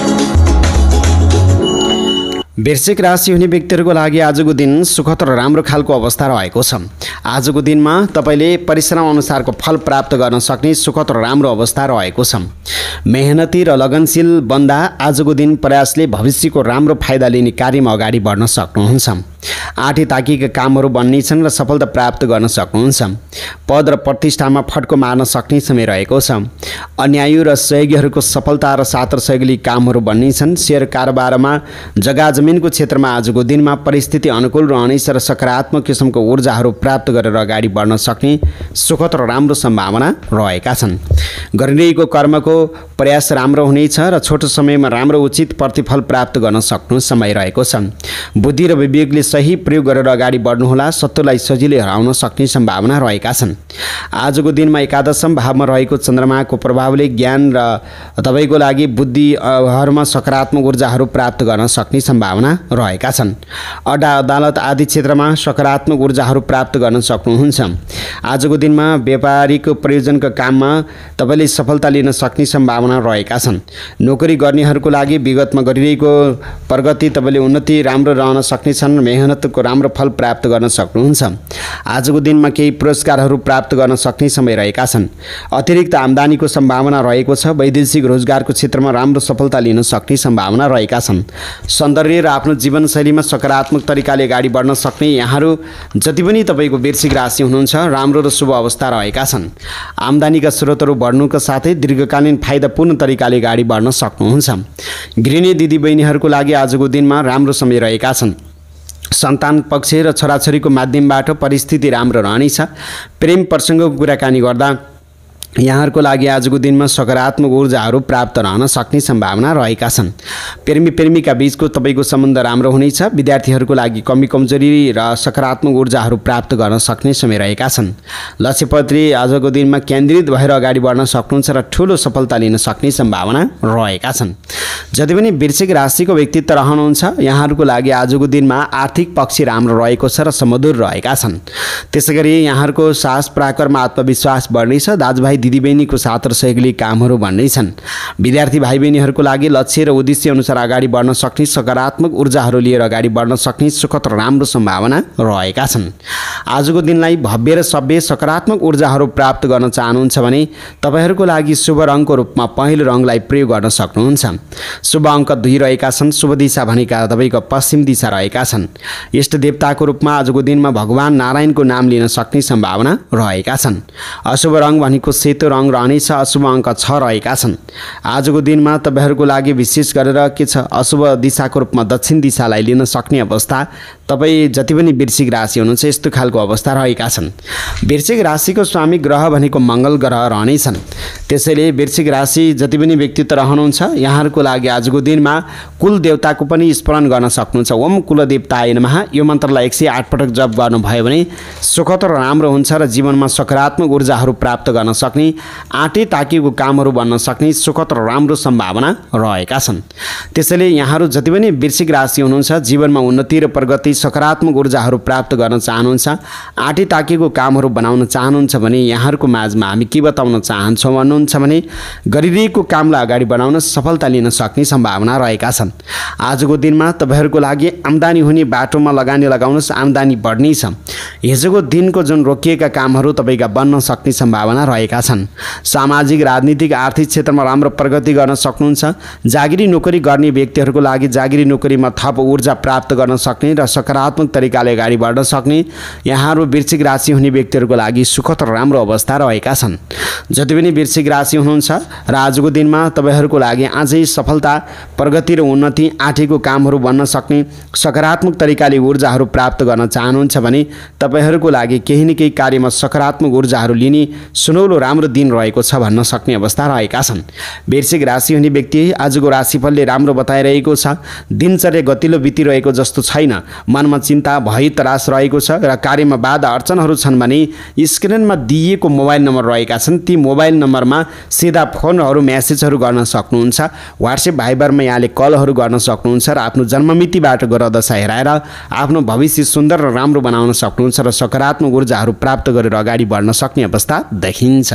वृश्चिक राशि हुने व्यक्तिहरूको लागि आजको दिन सुखद र राम्रो खालको अवस्था रहेको छ। आजको दिनमा तपाईँले परिश्रम अनुसारको फल प्राप्त गर्न सक्ने सुखद र राम्रो अवस्था रहेको छ। मेहनती र लगनशील बन्दा आजको दिन प्रयासले भविष्यको राम्रो फाइदा लिने कार्यमा अगाडि बढ्न सक्नुहुन्छ। आँटी ताकिएका कामहरू बन्नेछन् र सफलता प्राप्त गर्न सक्नुहुन्छ। पद र प्रतिष्ठामा फड्को मार्न सक्ने समय रहेको छ। अन्यायी र सहयोगीहरूको सफलता र साथ र सहयोगले कामहरू बन्नेछन्। शेयर कारोबारमा जग्गा जमिनको क्षेत्रमा आजको दिनमा परिस्थिति अनुकूल रहनेछ र सकारात्मक किसिमको ऊर्जाहरू प्राप्त गरेर अगाडि बढ्न सक्ने सुखद र राम्रो सम्भावना रहेका छन्। गरिरहेको कर्मको प्रयास राम्रो हुनेछ र छोटो समयमा राम्रो उचित प्रतिफल प्राप्त गर्न सक्नु समय रहेको छ। बुद्धि र विवेकले सही प्रयोग गरेर अगाडि बढ्नुहोला। शत्रुलाई सजिलै हराउन सक्ने सम्भावना रहेका छन्। आजको दिनमा एकादशम भावमा रहेको चन्द्रमाको प्रभावले ज्ञान र तपाईँको लागि बुद्धिहरूमा सकारात्मक ऊर्जाहरू प्राप्त गर्न सक्ने सम्भावना रहेका छन्। अड्डा अदालत आदि क्षेत्रमा सकारात्मक ऊर्जाहरू प्राप्त गर्न सक्नुहुन्छ। आजको दिनमा व्यापारिक प्रयोजनका काममा तपाईँले सफलता लिन सक्ने सम्भावना रहेका छन्। नोकरी गर्नेहरूको लागि विगतमा गरिरहेको प्रगति तपाईँले उन्नति राम्रो रहन सक्नेछन्। मेहनतको राम्रो फल प्राप्त गर्न सक्नुहुन्छ। आजको दिनमा केही पुरस्कारहरू प्राप्त गर्न सक्ने समय रहेका छन्। अतिरिक्त आम्दानीको सम्भावना रहेको छ। वैदेशिक रोजगारको क्षेत्रमा राम्रो सफलता लिन सक्ने सम्भावना रहेका छन्। सौन्दर्य र आफ्नो जीवनशैलीमा सकारात्मक तरिकाले अगाडि बढ्न सक्ने यहाँहरू जति पनि तपाईँको वृश्चिक राशि हुनुहुन्छ राम्रो र शुभ अवस्था रहेका छन्। आम्दानीका स्रोतहरू बढ्नुका साथै दीर्घकालीन फाइदापूर्ण तरिकाले अगाडि बढ्न सक्नुहुन्छ। गृहिणी दिदी बहिनीहरूको लागि आजको दिनमा राम्रो समय रहेका छन्। सन्तान पक्ष र छोराछोरीको माध्यमबाट परिस्थिति राम्रो रहनेछ। प्रेम प्रसङ्गको कुराकानी गर्दा यहाँहरूको लागि आजको दिनमा सकारात्मक ऊर्जाहरू प्राप्त रहन सक्ने सम्भावना रहेका छन्। प्रेमी प्रेमीका बीचको तपाईँको सम्बन्ध राम्रो हुनेछ। विद्यार्थीहरूको लागि कमी कमजोरी र सकारात्मक ऊर्जाहरू प्राप्त गर्न सक्ने समय रहेका छन्। लक्ष्यपत्री आजको दिनमा केन्द्रित भएर अगाडि बढ्न सक्नुहुन्छ र ठुलो सफलता लिन सक्ने सम्भावना रहेका छन्। जति पनि वृश्चिक राशिको व्यक्तित्व रहनुहुन्छ यहाँहरूको लागि आजको दिनमा आर्थिक पक्ष राम्रो रहेको छ र समधुर रहेका छन्। त्यसै गरी यहाँहरूको साहस पराक्रम आत्मविश्वास बढ्नेछ। दाजुभाइ दिदीबहिनीको साथ र सहयोगले कामहरू बन्ने छन्। विद्यार्थी भाइ बहिनीहरूको लागि लक्ष्य र उद्देश्य अनुसार अगाडि बढ्न सक्ने, सकारात्मक ऊर्जाहरू लिएर अगाडि बढ्न सक्ने सुखद र राम्रो सम्भावना रहेका छन्। आजको दिनलाई भव्य र सभ्य सकारात्मक ऊर्जाहरू प्राप्त गर्न चाहनुहुन्छ भने तपाईँहरूको लागि शुभ रङको रूपमा पहेँलो रङलाई प्रयोग गर्न सक्नुहुन्छ। शुभ अङ्क दुई रहेका छन्। शुभ दिशा भनेका तपाईँको पश्चिम दिशा रहेका छन्। इष्ट देवताको रूपमा आजको दिनमा भगवान नारायणको नाम लिन सक्ने सम्भावना रहेका छन्। अशुभ रङ भनेको सेतो रङ रहनेछ। अशुभ अङ्क छ रहेका छन्। आजको दिनमा तपाईँहरूको लागि विशेष गरेर के छ, अशुभ दिशाको रूपमा दक्षिण दिशालाई लिन सक्ने अवस्था। तपाईँ जति पनि वृश्चिक राशि हुनुहुन्छ यस्तो खालको अवस्था रहेका छन्। वृश्चिक राशिको स्वामी ग्रह भनेको मङ्गल ग्रह रहनेछन्। त्यसैले वृश्चिक राशि जति पनि व्यक्तित्व रहनुहुन्छ यहाँहरूको लागि आजको दिनमा कुल देवताको पनि स्मरण गर्न सक्नुहुन्छ। ओम कुल देवताय नमः यो मन्त्रलाई एक सय आठ पटक जप गर्नुभयो भने सुखद र राम्रो हुन्छ र जीवनमा सकारात्मक ऊर्जाहरू प्राप्त गर्न सक्ने, आँटे ताकेको कामहरू बन्न सक्ने सुखद र राम्रो सम्भावना रहेका छन्। त्यसैले यहाँहरू जति पनि वृश्चिक राशि हुनुहुन्छ जीवनमा उन्नति र प्रगति, सकारात्मक ऊर्जाहरू प्राप्त गर्न चाहनुहुन्छ, आँटे ताकेको कामहरू बनाउन चाहनुहुन्छ भने यहाँहरूको माझमा हामी के बताउन चाहन्छौँ भन्नुहुन्छ भने गरिरहेको कामलाई अगाडि बढाउन सफलता लिन सक्ने सम्भावना रहेका छन्। आजको दिनमा तपाईँहरूको लागि आम्दानी हुने बाटोमा लगानी लगाउनुहोस्, आम्दानी बढ्ने छ। हिजोको दिनको जुन रोकिएका कामहरू तपाईँका बन्न सक्ने सम्भावना रहेका छन्। सामाजिक, राजनीतिक, आर्थिक क्षेत्रमा राम्रो प्रगति गर्न सक्नुहुन्छ। जागिरी नोकरी गर्ने व्यक्तिहरूको लागि जागिरी नोकरीमा थप ऊर्जा प्राप्त गर्न सक्ने र सकारात्मक तरिकाले अगाडि बढ्न सक्ने यहाँहरू वृश्चिक राशि हुने व्यक्तिहरूको लागि सुखद र राम्रो अवस्था रहेका छन्। जति पनि वृश्चिक राशि हुनुहुन्छ र आजको दिनमा तपाईँहरूको लागि अझै सफलता, प्रगति र उन्नति, आँटेको कामहरू बन्न सक्ने, सकारात्मक तरिकाले ऊर्जाहरू प्राप्त गर्न चाहनुहुन्छ भने तपाईँहरूको लागि केही न केही कार्यमा सकारात्मक ऊर्जाहरू लिने सुनौलो राम्रो दिन रहेको छ भन्न सक्ने अवस्था रहेका छन्। वृश्चिक राशि हुने व्यक्ति आजको राशिफलले राम्रो बताइरहेको छ। दिनचर्या गतिलो बितिरहेको जस्तो छैन। मनमा चिन्ता, भय, त्रास रहेको छ र कार्यमा बाधा अडचनहरू छन् भने स्क्रिनमा दिइएको मोबाइल नम्बर रहेका छन् ती मोबाइल नम्बरमा सिधा फोनहरू म्यासेजहरू गर्न सक्नुहुन्छ। वाट्सएप, भाइबरमा यहाँले कलहरू गर्न सक्नुहुन्छ र आफ्नो जन्ममितिबाट ग्रह दशा हेराएर आफ्नो भविष्य सुन्दर र राम्रो बनाउन सक्नुहुन्छ र सकारात्मक ऊर्जाहरू प्राप्त गरेर अगाडि बढ्न सक्ने अवस्था देखिन्छ।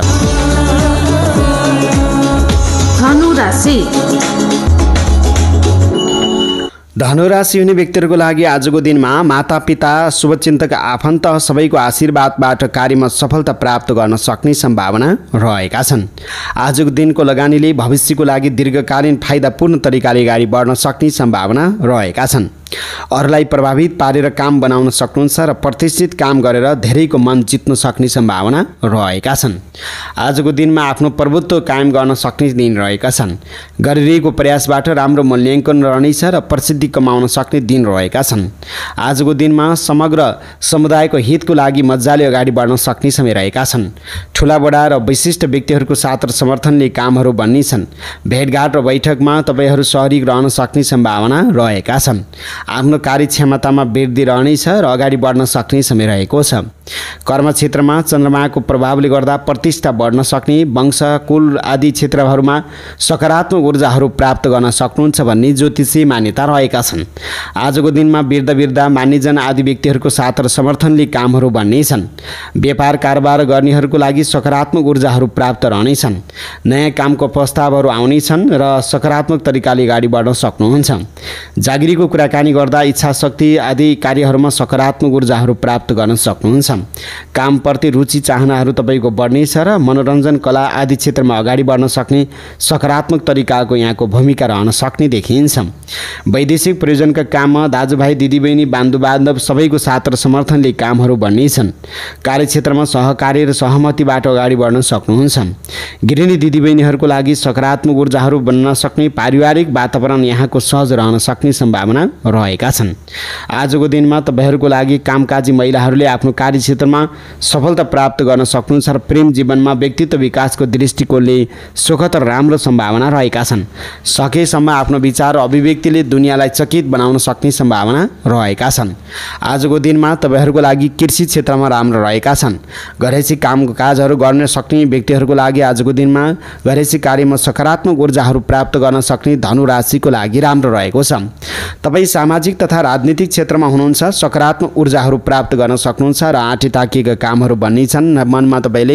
धनु राशि धनुराशि हुने व्यक्तिहरूको लागि आजको दिनमा मातापिता, शुभचिन्तक, आफन्त सबैको आशीर्वादबाट कार्यमा सफलता प्राप्त गर्न सक्ने सम्भावना रहेका छन्। आजको दिनको लगानीले भविष्यको लागि दीर्घकालीन फाइदापूर्ण तरिकाले अगाडि बढ्न सक्ने सम्भावना रहेका छन्। अरूलाई प्रभावित पारेर काम बनाउन सक्नुहुन्छ र प्रतिष्ठित काम गरेर धेरैको मन जित्न सक्ने सम्भावना रहेका छन्। आजको दिनमा आफ्नो प्रभुत्व कायम गर्न सक्ने दिन रहेका छन्। गरिरहेको प्रयासबाट राम्रो मूल्याङ्कन रहनेछ र प्रसिद्धि कमाउन सक्ने दिन रहेका छन्। आजको दिनमा समग्र समुदायको हितको लागि मजाले अगाडि बढ्न सक्ने समय रहेका छन्। ठुला बडा र विशिष्ट व्यक्तिहरूको साथ र समर्थनले कामहरू बन्ने छन्। भेटघाट र बैठकमा तपाईँहरू सहभागी रहन सक्ने सम्भावना रहेका छन्। आफ्नो कार्यक्षमतामा वृद्धि रहनेछ र अगाडि बढ्न सक्ने समय रहेको छ। कर्मक्षेत्रमा चन्द्रमाको प्रभावले गर्दा प्रतिष्ठा बढ्न सक्ने, वंश, कुल आदि क्षेत्रहरूमा सकारात्मक ऊर्जाहरू प्राप्त गर्न सक्नुहुन्छ भन्ने ज्योतिषी मान्यता रहेका छन्। आजको दिनमा वृद्ध वृद्ध मान्यजन आदि व्यक्तिहरूको साथ र समर्थनले कामहरू बन्नेछन्। व्यापार कारोबार गर्नेहरूको लागि सकारात्मक ऊर्जाहरू प्राप्त रहनेछन्। नयाँ कामको प्रस्तावहरू आउनेछन् र सकारात्मक तरिकाले अगाडि बढ्न सक्नुहुन्छ। जागिरीको कुराकानी गर्दा इच्छा शक्ति आदि कार्यहरूमा सकारात्मक ऊर्जाहरू प्राप्त गर्न सक्नुहुन्छ। कामप्रति रुचि चाहनाहरू तपाईँको बढ्नेछ र मनोरञ्जन, कला आदि क्षेत्रमा अगाडि बढ्न सक्ने सकारात्मक तरिकाको यहाँको भूमिका रहन सक्ने देखिन्छ। वैदेशिक प्रयोजनका काममा दाजुभाइ, दिदीबहिनी, बान्धु बान्धव सबैको साथ र समर्थनले कामहरू बन्नेछन्। कार्यक्षेत्रमा सहकार्य र सहमतिबाट अगाडि बढ्न सक्नुहुन्छ। गृहिणी दिदीबहिनीहरूको लागि सकारात्मक ऊर्जाहरू बन्न सक्ने, पारिवारिक वातावरण यहाँको सहज रहन सक्ने सम्भावना रहेका छन्। आजको दिनमा तपाईँहरूको लागि कामकाजी महिलाहरूले आफ्नो कार्यक्षेत्रमा सफलता प्राप्त गर्न सक्नुहुन्छ र प्रेम जीवनमा व्यक्तित्व विकासको दृष्टिकोणले सुखद र राम्रो सम्भावना रहेका छन्। सकेसम्म आफ्नो विचार र अभिव्यक्तिले दुनियाँलाई चकित बनाउन सक्ने सम्भावना रहेका छन्। आजको दिनमा तपाईँहरूको लागि कृषि क्षेत्रमा राम्रो रहेका छन्। घरेसी कामकाजहरू गर्न सक्ने व्यक्तिहरूको लागि आजको दिनमा घरेसी कार्यमा सकारात्मक ऊर्जाहरू प्राप्त गर्न सक्ने धनु राशिको लागि राम्रो रहेको छ। तपाईँ सामाजिक तथा राजनीतिक क्षेत्रमा हुनुहुन्छ, सकारात्मक ऊर्जाहरू प्राप्त गर्न सक्नुहुन्छ र आँटे ताकिएका कामहरू बन्नेछन्। मनमा तपाईँले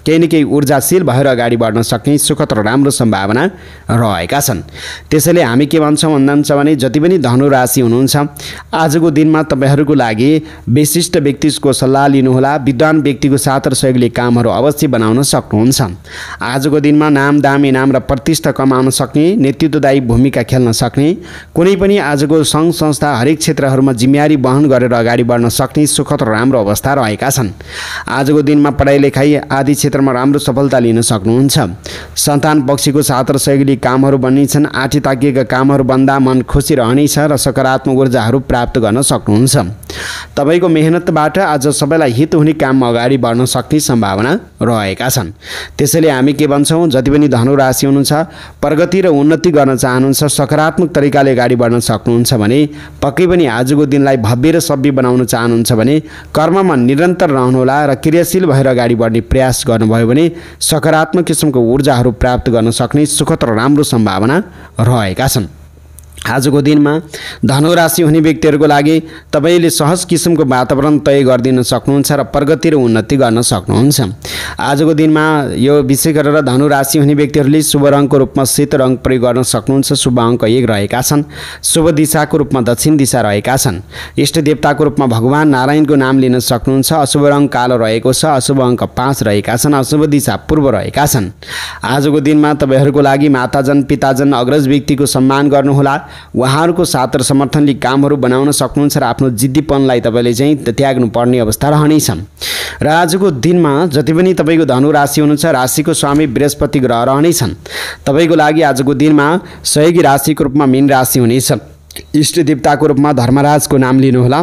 केही न केही ऊर्जाशील भएर अगाडि बढ्न सक्ने सुखद र राम्रो सम्भावना रहेका छन्। त्यसैले हामी के भन्छौँ भन्नुहुन्छ भने जति पनि धनु राशि हुनुहुन्छ आजको दिनमा तपाईँहरूको लागि विशिष्ट व्यक्तिको सल्लाह लिनुहोला। विद्वान व्यक्तिको साथ र सहयोगले कामहरू अवश्य बनाउन सक्नुहुन्छ। आजको दिनमा नाम दाम इनाम र प्रतिष्ठा कमाउन सक्ने, नेतृत्वदायी भूमिका खेल्न सक्ने, कुनै पनि आजको सङ्घ संस्था हरेक क्षेत्रहरूमा जिम्मेवारी वहन गरेर अगाडि बढ्न सक्ने सुखद र राम्रो अवस्था रहेका छन्। आजको दिनमा पढाइ लेखाइ आदि क्षेत्रमा राम्रो सफलता लिन सक्नुहुन्छ। सन्तान पक्षको साथ र सहयोगले कामहरू बन्नेछन्। आँटी ताकिएका कामहरू बन्दा मन खुसी रहनेछ र सकारात्मक ऊर्जाहरू प्राप्त गर्न सक्नुहुन्छ। तपाईँको मेहनतबाट आज सबैलाई हित हुने काममा अगाडि बढ्न सक्ने सम्भावना रहेका छन्। त्यसैले हामी के भन्छौँ, जति पनि धनु राशि हुनुहुन्छ प्रगति र उन्नति गर्न चाहनुहुन्छ, सकारात्मक तरिकाले अगाडि बढ्न सक्नुहुन्छ भने, पक्कै पनि आजको दिनलाई भव्य र सभ्य बनाउन चाहनुहुन्छ भने कर्ममा निरन्तर रहनुहोला र क्रियाशील भएर अगाडि बढ्ने प्रयास गर्नुभयो भने सकारात्मक किसिमको ऊर्जाहरू प्राप्त गर्न सक्ने सुखद र राम्रो सम्भावना रहेका छन्। आजको दिनमा धनु राशि हुने व्यक्तिहरूको लागि तपाईँले सहज किसिमको वातावरण तय गरिदिन सक्नुहुन्छ र प्रगति र उन्नति गर्न सक्नुहुन्छ। आजको दिनमा यो विशेष गरेर धनु राशि हुने व्यक्तिहरूले शुभ रङको रूपमा सेतो रङ प्रयोग गर्न सक्नुहुन्छ। शुभ अङ्क एक रहेका छन्। शुभ दिशाको रूपमा दक्षिण दिशा रहेका छन्। इष्ट देवताको रूपमा भगवान नारायणको नाम लिन सक्नुहुन्छ। अशुभ रङ कालो रहेको छ। अशुभ अङ्क पाँच रहेका छन्। अशुभ दिशा पूर्व रहेका छन्। आजको दिनमा तपाईँहरूको लागि माताजन पिताजन अग्रज व्यक्तिको सम्मान गर्नुहोला। उहाँहरूको साथ र समर्थनले कामहरू बनाउन सक्नुहुन्छ र आफ्नो जिद्दीपनलाई तपाईँले चाहिँ त्याग्नु पर्ने अवस्था रहनेछ। र आजको दिनमा जति पनि तपाईँको धनु राशि हुनुहुन्छ राशिको स्वामी बृहस्पति ग्रह रहनेछन्। तपाईँको लागि आजको दिनमा सहयोगी राशिको रूपमा मीन राशि हुनेछ। इष्ट देवताको रूपमा धर्मराजको नाम लिनुहोला।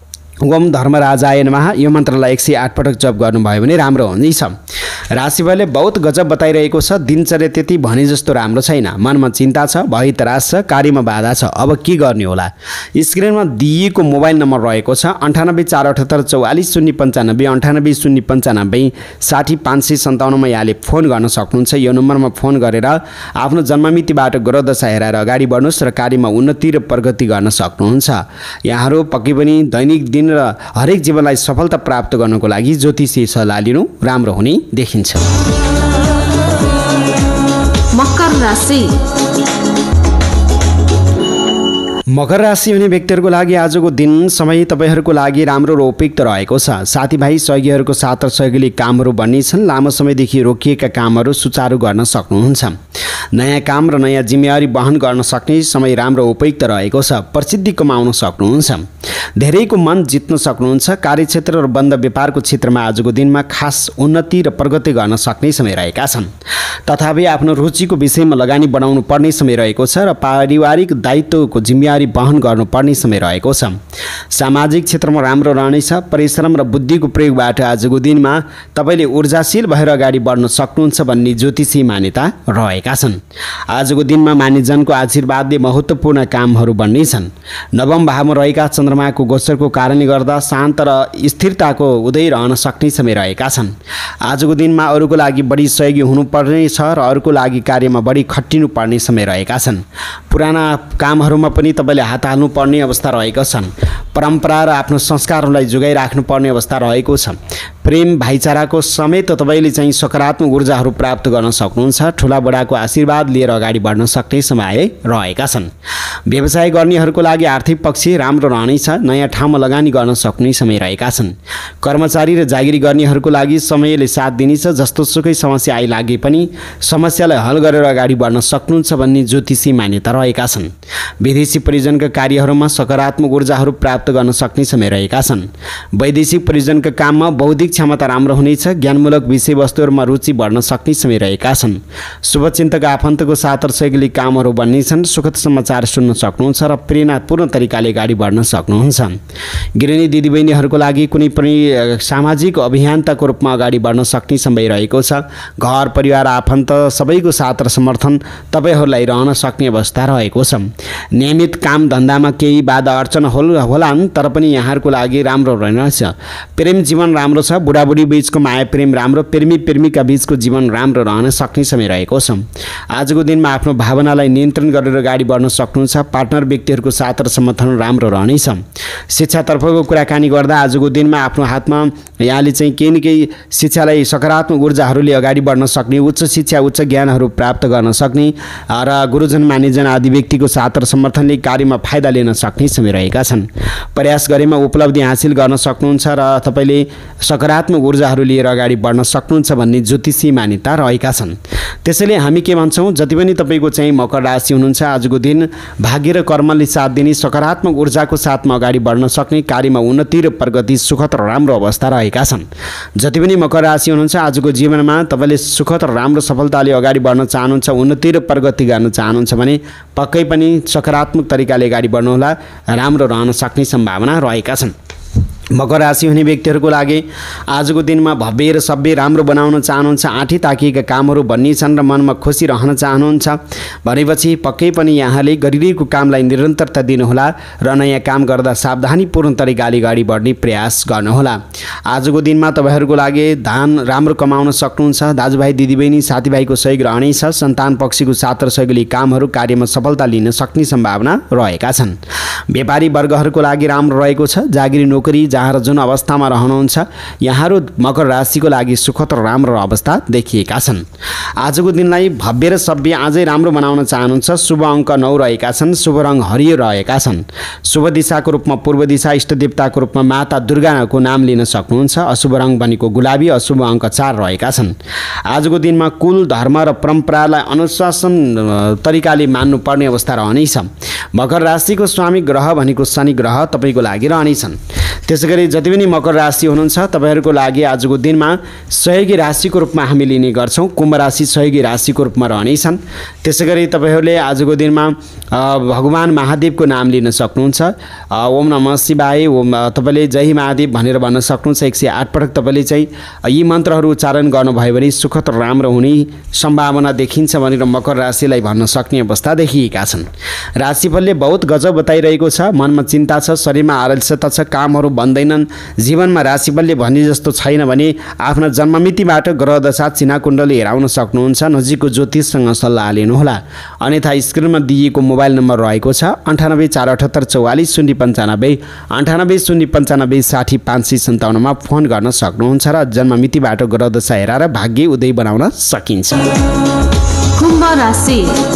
ओम धर्मराजाय नमः यो मन्त्रलाई एक सय आठ पटक जप गर्नुभयो भने राम्रो हुनेछ। राशिफलले बहुत गजब बताइरहेको छ। दिनचर्या त्यति भने जस्तो राम्रो छैन। मनमा चिन्ता छ, भय त्रास छ, कार्यमा बाधा छ। अब के गर्ने होला? स्क्रिनमा दिइएको मोबाइल नम्बर रहेको छ अन्ठानब्बे चार अठहत्तर चौवालिस शून्य पन्चानब्बे अन्ठानब्बे शून्य पन्चानब्बे साठी पाँच सय सन्ताउन्नमा यहाँले फोन गर्न सक्नुहुन्छ। यो नम्बरमा फोन गरेर आफ्नो जन्ममितिबाट ग्रह दशा हेरेर अगाडि बढ्नुहोस् र कार्यमा उन्नति र प्रगति गर्न सक्नुहुन्छ। यहाँहरू पक्कै पनि दैनिक दिन र हरेक जीवनलाई सफलता प्राप्त गर्नको लागि ज्योतिषीय सल्लाह लिनु राम्रो हुने देखिन्छ। मकर राशि। मकर राशि हुने व्यक्तिहरूको लागि आजको दिन समय तपाईँहरूको लागि राम्रो र उपयुक्त रहेको छ। साथीभाइ सहयोगीहरूको साथ र सहयोगीले कामहरू बन्नेछन्। लामो समयदेखि रोकिएका कामहरू सुचारू गर्न सक्नुहुन्छ। नयाँ काम र नयाँ जिम्मेवारी वहन गर्न सक्ने समय राम्रो उपयुक्त रहेको छ। प्रसिद्धि कमाउन सक्नुहुन्छ। धेरैको मन जित्न सक्नुहुन्छ। कार्यक्षेत्र र बन्द व्यापारको क्षेत्रमा आजको दिनमा खास उन्नति र प्रगति गर्न सक्ने समय रहेका छन्। तथापि आफ्नो रुचिको विषयमा लगानी बढाउनु पर्ने समय रहेको छ र पारिवारिक दायित्वको जिम्मेवारी वहन गर्नुपर्ने समय रहेको छ। सामाजिक क्षेत्रमा राम्रो रहनेछ। परिश्रम र बुद्धिको प्रयोगबाट आजको दिनमा तपाईँले ऊर्जाशील भएर अगाडि बढ्न सक्नुहुन्छ भन्ने ज्योतिषी मान्यता रहेका छन्। आजको दिनमा मानिसजनको आशीर्वादले महत्त्वपूर्ण कामहरू बन्नेछन्। नवम भावमा रहेका चन्द्रमाको गोचरको कारणले गर्दा शान्त र स्थिरताको उदय रहन सक्ने समय रहेका छन्। आजको दिनमा अरूको लागि बढी सहयोगी हुनुपर्ने छ र अरूको लागि कार्यमा बढी खटिनु पर्ने समय रहेका छन्। पुराना कामहरूमा पनि तपाईँले हात हाल्नु पर्ने अवस्था रहेको छन्। परम्परा र आफ्नो संस्कारहरूलाई जोगाइराख्नु पर्ने अवस्था रहेको छ। प्रेम भाइचाराको समेत तपाईँले चाहिँ सकारात्मक ऊर्जाहरू प्राप्त गर्न सक्नुहुन्छ। ठुला बडाको आशीर्वाद लिएर अगाडि बढ्न सक्ने समय रहेका छन्। व्यवसाय गर्नेहरूको लागि आर्थिक पक्ष राम्रो रहनेछ। नयाँ ठाउँमा लगानी गर्न सक्ने समय रहेका छन्। कर्मचारी र जागिरी गर्नेहरूको लागि समयले साथ दिनेछ। जस्तो सुकै समस्या आइलागे पनि समस्यालाई हल गरेर अगाडि बढ्न सक्नुहुन्छ भन्ने ज्योतिषी मान्यता रहेका छन्। विदेशी परिजनका कार्यहरूमा सकारात्मक ऊर्जाहरू प्राप्त गर्न सक्ने समय रहेका छन्। वैदेशिक परिजनका काममा बौद्धिक क्षमता राम्रो हुनेछ। ज्ञानमूलक विषयवस्तुहरूमा रुचि बढ्न सक्ने समय रहेका छन्। शुभचिन्तक आफन्तको साथ र सहयोगीले कामहरू बन्नेछन्। सुखद समाचार सुन्न सक्नुहुन्छ र प्रेरणापूर्ण तरिकाले अगाडि बढ्न सक्नुहुन्छ। गृहिणी दिदीबहिनीहरूको लागि कुनै पनि सामाजिक अभियानताको रूपमा अगाडि बढ्न सक्ने समय रहेको छ। घर परिवार आफन्त सबैको साथ र समर्थन तपाईँहरूलाई रहन सक्ने अवस्था रहेको छ। नियमित काम धन्दामा केही बाधा अर्चना होलान् तर पनि यहाँहरूको लागि राम्रो रहनेछ। प्रेम जीवन राम्रो छ। बुढाबुढी बीचको माया प्रेम राम्रो, प्रेमी प्रेमीका बीचको जीवन राम्रो रहन सक्ने समय रहेको छ। आजको दिनमा आफ्नो भावनालाई नियन्त्रण गरेर अगाडि बढ्न सक्नुहुन्छ। पार्टनर व्यक्तिहरूको साथ र समर्थन राम्रो रहनेछ। शिक्षातर्फको कुराकानी गर्दा आजको दिनमा आफ्नो हातमा यहाँले चाहिँ केही न केही शिक्षालाई सकारात्मक ऊर्जाहरूले अगाडि बढ्न सक्ने, उच्च शिक्षा उच्च ज्ञानहरू प्राप्त गर्न सक्ने र गुरुजन मानिजन आदि व्यक्तिको साथ र समर्थनले कार्यमा फाइदा लिन सक्ने समय रहेका छन्। प्रयास गरेमा उपलब्धि हासिल गर्न सक्नुहुन्छ र तपाईँले सकारात्मक ऊर्जाहरू लिएर अगाडि बढ्न सक्नुहुन्छ भन्ने ज्योतिषी मान्यता रहेका छन्। त्यसैले हामी के भन्छौँ, जति पनि तपाईँको चाहिँ मकर राशि हुनुहुन्छ आजको दिन भाग्य र कर्मले साथ दिने, सकारात्मक ऊर्जाको साथमा अगाडि बढ्न सक्ने, कार्यमा उन्नति र प्रगति सुखद र राम्रो अवस्था रहेका छन्। जति पनि मकर राशि हुनुहुन्छ आजको जीवनमा तपाईँले सुखद र राम्रो सफलताले अगाडि बढ्न चाहनुहुन्छ, उन्नति र प्रगति गर्न चाहनुहुन्छ भने पक्कै पनि सकारात्मक तरिकाले अगाडि बढ्नुहोला, राम्रो रहन सक्ने सम्भावना रहेका छन्। मकर राशि हुने व्यक्तिहरूको लागि आजको दिनमा भव्य र सभ्य राम्रो बनाउन चाहनुहुन्छ, आँटी ताकिएका कामहरू बन्ने छन् र मनमा खुसी रहन चाहनुहुन्छ भनेपछि पक्कै पनि यहाँले गरिरहेको कामलाई निरन्तरता दिनुहोला र नयाँ काम गर्दा सावधानीपूर्ण तरिकाले अगाडि बढ्ने प्रयास गर्नुहोला। आजको दिनमा तपाईँहरूको लागि धान राम्रो कमाउन सक्नुहुन्छ। दाजुभाइ दिदीबहिनी साथीभाइको सहयोग रहनेछ। सन्तान पक्षको साथ र सहयोगले कामहरू कार्यमा सफलता लिन सक्ने सम्भावना रहेका छन्। व्यापारी वर्गहरूको लागि राम्रो रहेको छ। जागिरी नोकरी जहाँ र जुन अवस्थामा रहनुहुन्छ यहाँहरू मकर राशिको लागि सुखद र राम्रो अवस्था देखिएका छन्। आजको दिनलाई भव्य र सभ्य अझै राम्रो बनाउन चाहनुहुन्छ। शुभ अङ्क नौ रहेका छन्। शुभ रङ हरियो रहेका छन्। शुभ दिशाको रूपमा पूर्व दिशा, इष्ट देवताको रूपमा माता दुर्गाको नाम लिन सक्नुहुन्छ। अशुभ रङ भनेको गुलाबी, अशुभ अङ्क चार रहेका छन्। आजको दिनमा कुल धर्म र परम्परालाई अनुशासन तरिकाले मान्नुपर्ने अवस्था रहनेछ। मकर राशिको स्वामी ग्रह भनेको शनि ग्रह तपाईँको लागि रहनेछन्। त्यसै गरी जति पनि मकर राशि हुनुहुन्छ तपाईँहरूको लागि आजको दिनमा सहयोगी राशिको रूपमा हामी लिने गर्छौँ। कुम्भ राशि सहयोगी राशिको रूपमा रहनेछन्। त्यसै गरी तपाईँहरूले आजको दिनमा भगवान् महादेवको नाम लिन सक्नुहुन्छ। ओम नमः शिवाय, ओम तपाईँले जय महादेव भनेर भन्न सक्नुहुन्छ। एक सय आठ पटक तपाईँले चाहिँ यी मन्त्रहरू उच्चारण गर्नुभयो भने सुखद राम्रो हुने सम्भावना देखिन्छ भनेर मकर राशिलाई भन्न सक्ने अवस्था देखिएका छन्। राशिफलले बहुत गजब बताइरहेको छ। मनमा चिन्ता छ, शरीरमा आलस्यता छ, कामहरू बन्दैनन्। जीवनमा राशिफलले भने जस्तो छैन भने आफ्ना जन्ममितिबाट ग्रह दशा चिना कुण्डली हेराउन सक्नुहुन्छ। नजिकको ज्योतिषसँग सल्लाह लिनुहोला। अन्यथा स्क्रिनमा दिइएको मोबाइल नम्बर रहेको छ अन्ठानब्बे चार अठहत्तर चौवालिस शून्य पन्चानब्बे अन्ठानब्बे शून्य पन्चानब्बे साठी पाँच सय सन्ताउन्नमा फोन गर्न सक्नुहुन्छ र जन्ममितिबाट ग्रह दशा हेराएर भाग्य उदय बनाउन सकिन्छ। कुम्भ राशि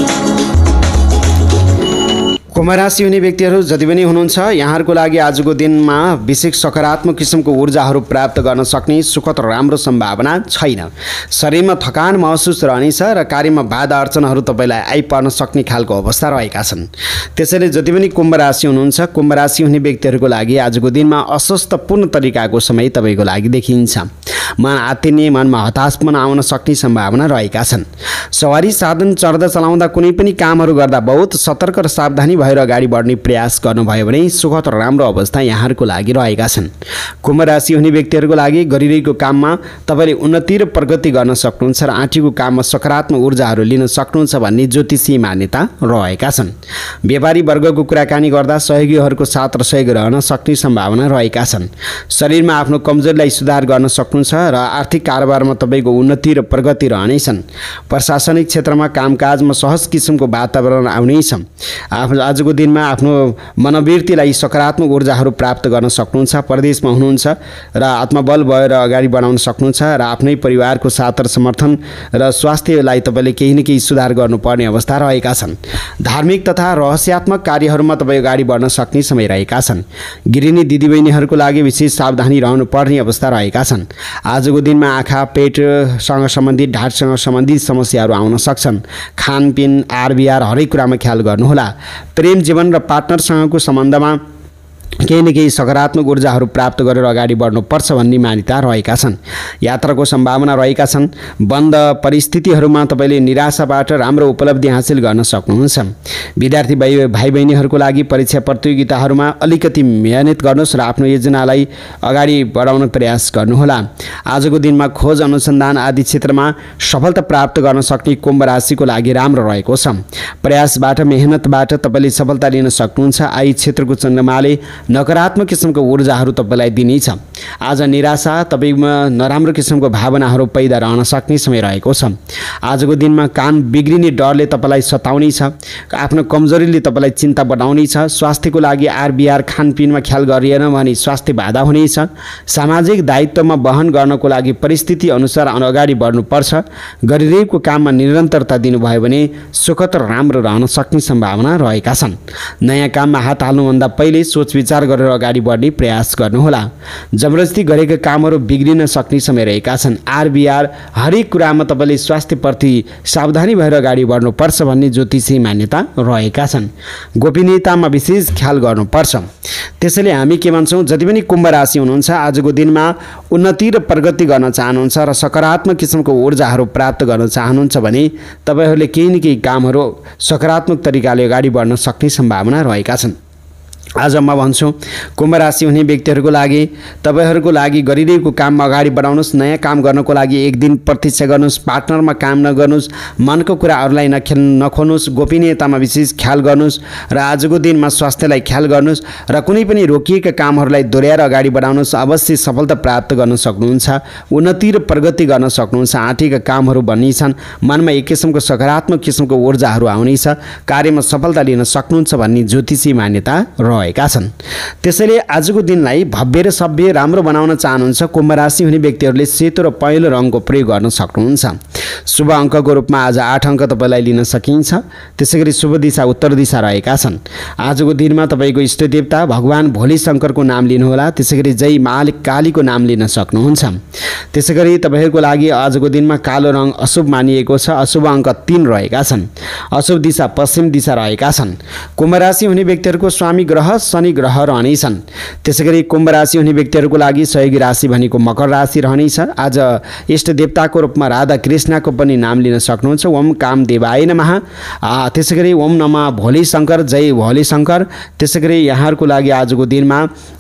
कुम्भ राशि हुने व्यक्तिहरू जति पनि हुनुहुन्छ यहाँहरूको लागि आजको दिनमा विशेष सकारात्मक किसिमको ऊर्जाहरू प्राप्त गर्न सक्ने सुखद र राम्रो सम्भावना छैन। शरीरमा थकान महसुस रहनेछ र कार्यमा बाधा अर्चनाहरू तपाईँलाई आइपर्न सक्ने खालको अवस्था रहेका छन्। त्यसैले जति पनि कुम्भ राशि हुनुहुन्छ कुम्भ राशि हुने व्यक्तिहरूको लागि आजको दिनमा अस्वस्थपूर्ण तरिकाको समय तपाईँको लागि देखिन्छ। मन आत्तिने, मनमा हताशपन आउन सक्ने सम्भावना रहेका छन्। सवारी साधन चढ्दा चलाउँदा कुनै पनि कामहरू गर्दा बहुत सतर्क र सावधानी भएर अगाडि बढ्ने प्रयास गर्नुभयो भने सुखद र राम्रो अवस्था यहाँहरूको लागि रहेका छन्। कुम्भ राशि हुने व्यक्तिहरूको लागि गरिरहेको काममा तपाईँले उन्नति र प्रगति गर्न सक्नुहुन्छ र आँटीको काममा सकारात्मक ऊर्जाहरू लिन सक्नुहुन्छ भन्ने ज्योतिषी मान्यता रहेका छन्। व्यापारी वर्गको कुराकानी गर्दा सहयोगीहरूको साथ र सहयोग रहन सक्ने सम्भावना रहेका छन्। शरीरमा आफ्नो कमजोरीलाई सुधार गर्न सक्नुहुन्छ र आर्थिक कारोबारमा तपाईँको उन्नति र प्रगति रहनेछन्। प्रशासनिक क्षेत्रमा कामकाजमा सहज किसिमको वातावरण आउनेछ। आफ्नो आजको दिनमा आफ्नो मनोवृत्तिलाई सकारात्मक ऊर्जाहरू प्राप्त गर्न सक्नुहुन्छ। परदेशमा हुनुहुन्छ र आत्मबल भएर अगाडि बढाउन सक्नुहुन्छ र आफ्नै परिवारको साथ र समर्थन र स्वास्थ्यलाई तपाईँले केही न केही सुधार गर्नुपर्ने अवस्था रहेका छन्। धार्मिक तथा रहस्यात्मक कार्यहरूमा तपाईँ अगाडि बढ्न सक्ने समय रहेका छन्। गृहिणी दिदीबहिनीहरूको लागि विशेष सावधानी रहनुपर्ने अवस्था रहेका छन्। आजको दिनमा आँखा पेटसँग सम्बन्धित ढाडसँग सम्बन्धित समस्याहरू आउन सक्छन्। खानपिन आहार विहार हरेक कुरामा ख्याल गर्नुहोला। प्रेम जीवन र पार्टनरसँगको सम्बन्धमा केही न केही सकारात्मक ऊर्जाहरू प्राप्त गरेर अगाडि बढ्नुपर्छ भन्ने मान्यता रहेका छन्। यात्राको सम्भावना रहेका छन्। बन्द परिस्थितिहरूमा तपाईँले निराशाबाट राम्रो उपलब्धि हासिल गर्न सक्नुहुन्छ। विद्यार्थी भाइ भाइ बहिनीहरूको लागि परीक्षा प्रतियोगिताहरूमा अलिकति मेहनत गर्नुहोस् र आफ्नो योजनालाई अगाडि बढाउन प्रयास गर्नुहोला। आजको दिनमा खोज अनुसन्धान आदि क्षेत्रमा सफलता प्राप्त गर्न सक्ने कुम्भ राशिको लागि राम्रो रहेको छ। प्रयासबाट मेहनतबाट तपाईँले सफलता लिन सक्नुहुन्छ। आयी क्षेत्रको चन्द्रमाले नकारात्मक किसिमको ऊर्जाहरू तपाईँलाई दिनेछ। आज निराशा तपाईँमा नराम्रो किसिमको भावनाहरू पैदा रहन सक्ने समय रहेको छ। आजको दिनमा कान बिग्रिने डरले तपाईँलाई सताउनेछ। आफ्नो कमजोरीले तपाईँलाई चिन्ता बढाउनेछ। स्वास्थ्यको लागि आरबिआर खानपिनमा ख्याल गरिएन भने स्वास्थ्य बाधा हुनेछ। सामाजिक दायित्वमा वहन गर्नको लागि परिस्थिति अनुसार अगाडि बढ्नुपर्छ। गरिरहेको काममा निरन्तरता दिनुभयो भने सुखद र राम्रो रहन सक्ने सम्भावना रहेका छन्। नयाँ काममा हात हाल्नुभन्दा पहिले सोच विचार गरेर अगाडि बढ्ने प्रयास गर्नुहोला। जबरजस्ती गरेका कामहरू बिग्रिन सक्ने समय रहेका छन्। आरबिआर हरेक कुरामा तपाईँले स्वास्थ्यप्रति सावधानी भएर अगाडि बढ्नुपर्छ भन्ने ज्योतिषी मान्यता रहेका छन्। गोपनीयतामा विशेष ख्याल गर्नुपर्छ। त्यसैले हामी के भन्छौँ, जति पनि कुम्भ राशि हुनुहुन्छ आजको दिनमा उन्नति र प्रगति गर्न चाहनुहुन्छ र सकारात्मक किसिमको ऊर्जाहरू प्राप्त गर्न चाहनुहुन्छ भने तपाईँहरूले केही न केही कामहरू सकारात्मक तरिकाले अगाडि बढ्न सक्ने सम्भावना रहेका छन्। आज म भन्छु कुम्भ राशि हुने व्यक्तिहरूको लागि तपाईँहरूको लागि गरिरहेको काममा अगाडि बढाउनुहोस्। नयाँ काम गर्नको लागि एक दिन प्रतीक्षा गर्नुहोस्। पार्टनरमा काम नगर्नुहोस्। मनको कुरा अरूलाई नखेल नखोल्नुहोस्। गोपनीयतामा विशेष ख्याल गर्नुहोस् र आजको दिनमा स्वास्थ्यलाई ख्याल गर्नुहोस् र कुनै पनि रोकिएका कामहरूलाई दोहोऱ्याएर अगाडि बढाउनुहोस्। अवश्य सफलता प्राप्त गर्न सक्नुहुन्छ। उन्नति र प्रगति गर्न सक्नुहुन्छ। आँटेका कामहरू बन्नेछन्। मनमा एक किसिमको सकारात्मक किसिमको ऊर्जाहरू आउनेछ। कार्यमा सफलता लिन सक्नुहुन्छ भन्ने ज्योतिषी मान्यता रहेका छन्। त्यसैले आजको दिनलाई भव्य र सभ्य राम्रो बनाउन चाहनुहुन्छ कुम्भ राशि हुने व्यक्तिहरूले सेतो र पहेँलो रङको प्रयोग गर्न सक्नुहुन्छ। शुभ अङ्कको रूपमा आज आठ अङ्क तपाईँलाई लिन सकिन्छ। त्यसैगरी शुभ दिशा उत्तर दिशा रहेका छन्। आजको दिनमा तपाईँको इष्टदेवता भगवान भोले शङ्करको नाम लिनुहोला। त्यसैगरी जय माल कालीको नाम लिन सक्नुहुन्छ। त्यसैगरी तपाईँहरूको लागि आजको दिनमा कालो रङ अशुभ मानिएको छ। अशुभ अङ्क तीन रहेका छन्। अशुभ दिशा पश्चिम दिशा रहेका छन्। कुम्भ राशि हुने व्यक्तिहरूको स्वामी ग्रह शनि ग्रह रहनेछन्। त्यसैगरी कुम्भ राशि हुने व्यक्तिहरूको लागि सहयोगी राशि भनेको मकर राशि रहनेछ। आज इष्ट देवताको रूपमा राधा कृष्णको पनि नाम लिन सक्नुहुन्छ। ओम कामदेवाय नमः। त्यसैगरी ओम नमः भोले शङ्कर, जय भोले शङ्कर। त्यसैगरी यहाँहरूको लागि आजको दिनमा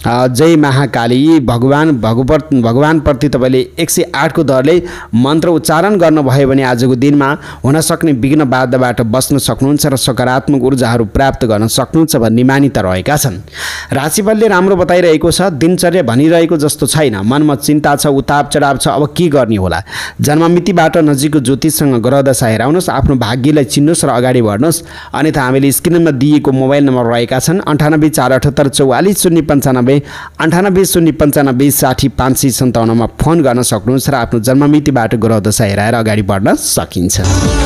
जय महाकाली भगवान भगवत भगवानप्रति तपाईँले एक सय आठको दरले मन्त्र उच्चारण गर्नुभयो भने आजको दिनमा हुन सक्ने विघ्न बाधाबाट बस्न सक्नुहुन्छ र सकारात्मक ऊर्जाहरू प्राप्त गर्न सक्नुहुन्छ भन्ने मान्यता रहेका छन्। राशिफलले राम्रो बताइरहेको छ। दिनचर्या भनिरहेको जस्तो छैन। मनमा चिन्ता छ, उताप चढाव छ। अब के गर्ने होला? जन्ममितिबाट नजिकको ज्योतिषसँग ग्रह दशा हेराउनुहोस्। आफ्नो भाग्यलाई चिन्नुहोस् र अगाडि बढ्नुहोस्। अन्यथा हामीले स्क्रिनमा दिएको मोबाइल नम्बर रहेका छन् अन्ठानब्बे चार अठहत्तर चौवालिस शून्य पन्चानब्बे अन्ठानब्बे शून्य पन्चानब्बे साठी पाँच सय सन्ताउन्नमा फोन गर्न सक्नुहुन्छ र आफ्नो जन्ममितिबाट ग्रह दशा हेराएर अगाडि बढ्न सकिन्छ।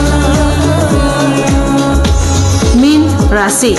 मीन राशि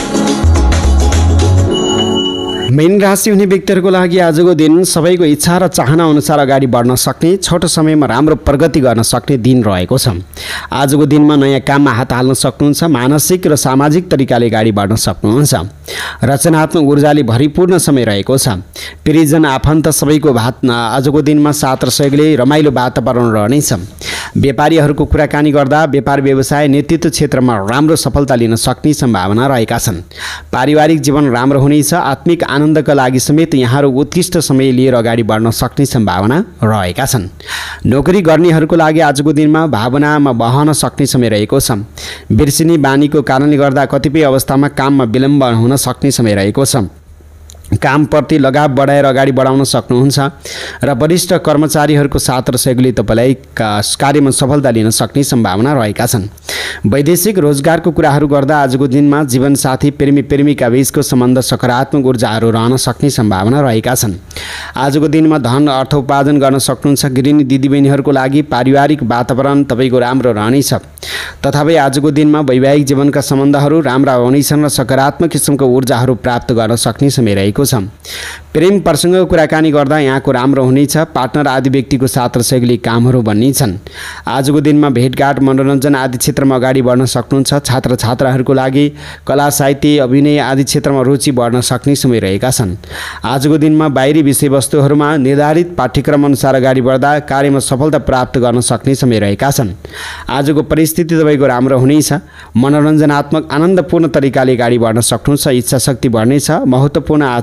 मीन राशि हुने व्यक्तिहरूको लागि आजको दिन सबैको इच्छा र चाहना अनुसार अगाडि बढ्न सक्ने, छोटो समयमा राम्रो प्रगति गर्न सक्ने दिन रहेको छ। आजको दिनमा नयाँ काममा हात हाल्न सक्नुहुन्छ। मानसिक र सामाजिक तरिकाले अगाडि बढ्न सक्नुहुन्छ। रचनात्मक ऊर्जाले भरिपूर्ण समय रहेको छ। प्रियजन आफन्त सबैको भात आजको दिनमा साथ र सहयोगले रमाइलो वातावरण रहनेछ। व्यापारीहरूको कुराकानी गर्दा व्यापार व्यवसाय नेतृत्व क्षेत्रमा राम्रो सफलता लिन सक्ने सम्भावना रहेका छन्। पारिवारिक जीवन राम्रो हुनेछ। आत्मिक आनन्दका लागि समेत यहाँहरू उत्कृष्ट समय लिएर अगाडि बढ्न सक्ने सम्भावना रहेका छन्। नोकरी गर्नेहरूको लागि आजको दिनमा भावनामा बहन सक्ने समय रहेको छ। बिर्सिने बानीको कारणले गर्दा कतिपय अवस्थामा काममा विलम्ब हुन सक्ने समय रहेको छ। कामप्रति लगाव बढाएर अगाडि बढाउन सक्नुहुन्छ र वरिष्ठ कर्मचारीहरूको साथ र सहयोगले तपाईँलाई कार्यमा सफलता लिन सक्ने सम्भावना रहेका छन्। वैदेशिक रोजगारको कुराहरू गर्दा आजको दिनमा जीवनसाथी प्रेमी प्रेमिका बीचको सम्बन्ध सकारात्मक ऊर्जाहरू रहन सक्ने सम्भावना रहेका छन्। आजको दिनमा धन अर्थ उपार्जन गर्न सक्नुहुन्छ। गृहिणी दिदीबहिनीहरूको लागि पारिवारिक वातावरण तपाईँको राम्रो रहनेछ। तथापि आजको दिनमा वैवाहिक जीवनका सम्बन्धहरू राम्रा हुनेछन् र सकारात्मक किसिमको ऊर्जाहरू प्राप्त गर्न सक्ने समय रहेको छ। प्रेम प्रसङ्गको कुराकानी गर्दा यहाँको राम्रो हुनेछ। पार्टनर आदि व्यक्तिको साथ र सहयोगले कामहरू बन्नेछन्। आजको दिनमा भेटघाट मनोरञ्जन आदि क्षेत्रमा अगाडि बढ्न सक्नुहुन्छ। छात्र छात्राहरूको लागि कला साहित्य अभिनय आदि क्षेत्रमा रुचि बढ्न सक्ने समय रहेका छन्। आजको दिनमा बाहिरी विषयवस्तुहरूमा निर्धारित पाठ्यक्रम अनुसार अगाडि बढ्दा कार्यमा सफलता प्राप्त गर्न सक्ने समय रहेका छन्। आजको परिस्थिति तपाईँको राम्रो हुनेछ। मनोरञ्जनात्मक आनन्दपूर्ण तरिकाले अगाडि बढ्न सक्नुहुन्छ। इच्छा शक्ति बढ्नेछ। महत्त्वपूर्ण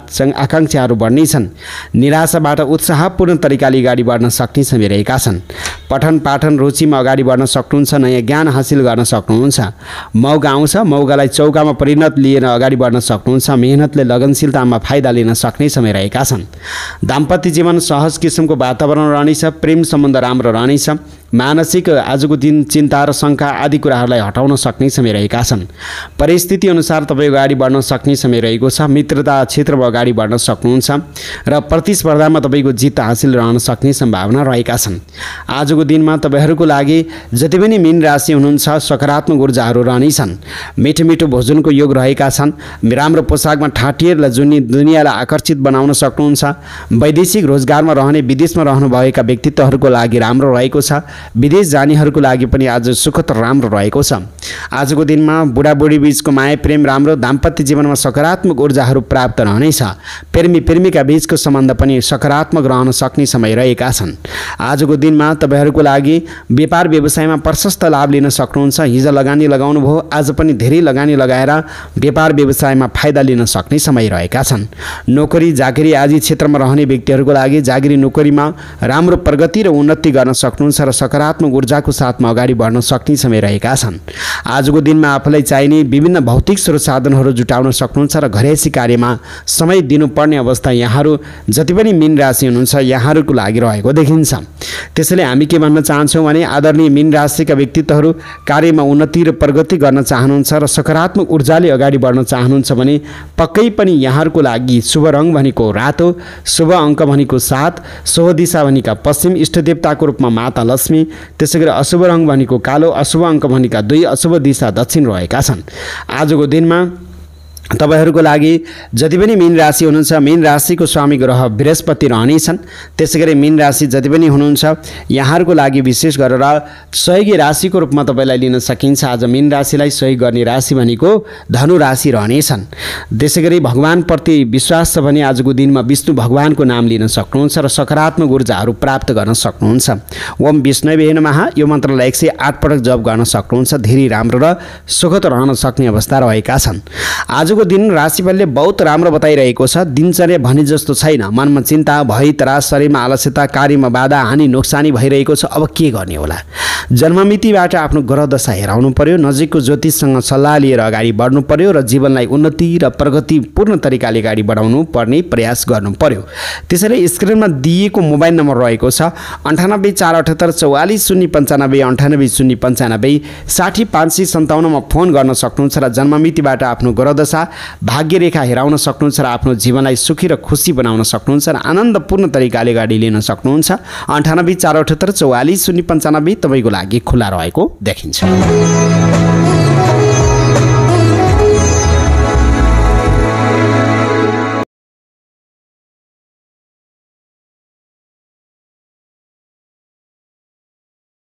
साथ आकांक्षाहरू बढ्नेछन्। निराशाबाट उत्साहपूर्ण तरिकाले अगाडि बढ्न सक्ने समय रहेका छन्। पठन पाठन रुचिमा अगाडि बढ्न सक्नुहुन्छ। नयाँ ज्ञान हासिल गर्न सक्नुहुन्छ। मौका आउँछ, मौकालाई चौकामा परिणत लिएर अगाडि बढ्न सक्नुहुन्छ। मेहनतले लगनशीलतामा फाइदा लिन सक्ने समय रहेका छन्। दाम्पत्य जीवन सहज किसिमको वातावरण रहनेछ। प्रेम सम्बन्ध राम्रो रहनेछ। मानसिक आजको दिन चिन्ता र शङ्का आदि कुराहरूलाई हटाउन सक्ने समय रहेका छन्। परिस्थिति अनुसार तपाईँ अगाडि बढ्न सक्ने समय रहेको छ। मित्रता क्षेत्रमा अगाडि बढ्न सक्नुहुन्छ र प्रतिस्पर्धामा तपाईँको जित हासिल रहन सक्ने सम्भावना रहेका छन्। आजको दिनमा तपाईँहरूको लागि जति पनि मीन राशि हुनुहुन्छ सकारात्मक ऊर्जाहरू रहनेछन्। मिठो मिठो भोजनको योग रहेका छन्। राम्रो पोसाकमा ठाटिएर जुनी दुनियाँलाई आकर्षित बनाउन सक्नुहुन्छ। वैदेशिक रोजगारमा रहने विदेशमा रहनुभएका व्यक्तित्वहरूको लागि राम्रो रहेको छ। विदेश जानेहरूको लागि पनि आज सुखद राम्रो रहेको छ। आजको दिनमा बुढाबुढी बीचको माया प्रेम राम्रो। दाम्पत्य जीवनमा सकारात्मक ऊर्जाहरू प्राप्त रहनेछ। प्रेमी प्रेमिका बीचको सम्बन्ध पनि सकारात्मक रहन सक्ने समय रहेका छन्। आजको दिनमा तपाईँहरूको लागि व्यापार व्यवसायमा प्रशस्त लाभ लिन सक्नुहुन्छ। हिजो लगानी लगाउनु भयो, आज पनि धेरै लगानी लगाएर व्यापार व्यवसायमा फाइदा लिन सक्ने समय रहेका छन्। नोकरी चाकरी आदि क्षेत्रमा रहने व्यक्तिहरूको लागि जागिरी नोकरीमा राम्रो प्रगति र उन्नति गर्न सक्नुहुन्छ र सकारात्मक ऊर्जाको साथमा अगाडि बढ्न सक्ने समय रहेका छन्। आजको दिनमा आफूलाई चाहिने विभिन्न भौतिक स्रोत साधनहरू जुटाउन सक्नुहुन्छ र घरेसी कार्यमा समय दिनुपर्ने अवस्था यहाँहरू जति पनि मीन राशि हुनुहुन्छ यहाँहरूको लागि रहेको देखिन्छ। त्यसैले हामी के भन्न चाहन्छौँ भने आदरणीय मीन राशिका व्यक्तित्वहरू कार्यमा उन्नति र प्रगति गर्न चाहनुहुन्छ र सकारात्मक ऊर्जाले अगाडि बढ्न चाहनुहुन्छ भने पक्कै पनि यहाँहरूको लागि शुभ रङ भनेको रातो, शुभ अङ्क भनेको सात, शुभ दिशा भनेका पश्चिम, इष्टदेवताको रूपमा माता लक्ष्मी, त्यसै गरी अशुभ रङ भनेको कालो, अशुभ अङ्क भनेका दुई, अशुभ दिशा दक्षिण रहेका छन्। आजको दिनमा तपाईहरूको लागि जति पनि मीन राशि हुनुहुन्छ मीन राशिको स्वामी ग्रह बृहस्पति रहनेछन्। त्यसै गरी मीन राशि जति पनि हुनुहुन्छ यहाँहरूको लागि विशेष गरेर सहयोगी राशिको रूपमा तपाईँलाई लिन सकिन्छ। आज मीन राशिलाई सहयोग गर्ने राशि भनेको धनु राशि रहनेछन्। त्यसै गरी भगवानप्रति विश्वास छ भने आजको दिनमा विष्णु भगवानको नाम लिन सक्नुहुन्छ र सकारात्मक ऊर्जाहरू प्राप्त गर्न सक्नुहुन्छ। ओम विष्णुवे नमः यो मन्त्रलाई एक सय आठ पटक जप गर्न सक्नुहुन्छ। धेरै राम्रो र सुखद रहन सक्ने अवस्था रहेका छन्। आज को दिन राशिफलले बहुत राम्रो बताइरहेको छ। दिनचर्या भने जस्तो छैन। मनमा चिन्ता, भय, त्रास, शरीरमा आलस्यता, कार्यमा बाधा, हानि नोक्सानी भइरहेको छ। अब के गर्ने होला? जन्ममितिबाट आफ्नो ग्रह दशा हेराउनु पर्यो। नजिकको ज्योतिषसँग सल्लाह लिएर अगाडि बढ्नु पर्यो र जीवनलाई उन्नति र प्रगतिपूर्ण तरिकाले अगाडि बढाउनु पर्ने प्रयास गर्नु पर्यो। त्यसैले स्क्रिनमा दिएको मोबाइल नम्बर रहेको छ अन्ठानब्बे चार अठहत्तर चौवालिस शून्य पन्चानब्बे अन्ठानब्बे शून्य पन्चानब्बे साठी पाँच सय सन्ताउन्नमा फोन गर्न सक्नुहुन्छ र जन्ममितिबाट आफ्नो ग्रह दशा भाग्य रेखा हेराउन सक्नुहुन्छ र आफ्नो जीवनलाई सुखी र खुसी बनाउन सक्नुहुन्छ र आनन्दपूर्ण तरिकाले अगाडि लिन सक्नुहुन्छ। अन्ठानब्बे चार अठहत्तर चौवालिस शून्य पन्चानब्बे तपाईँको लागि खुला रहेको देखिन्छ।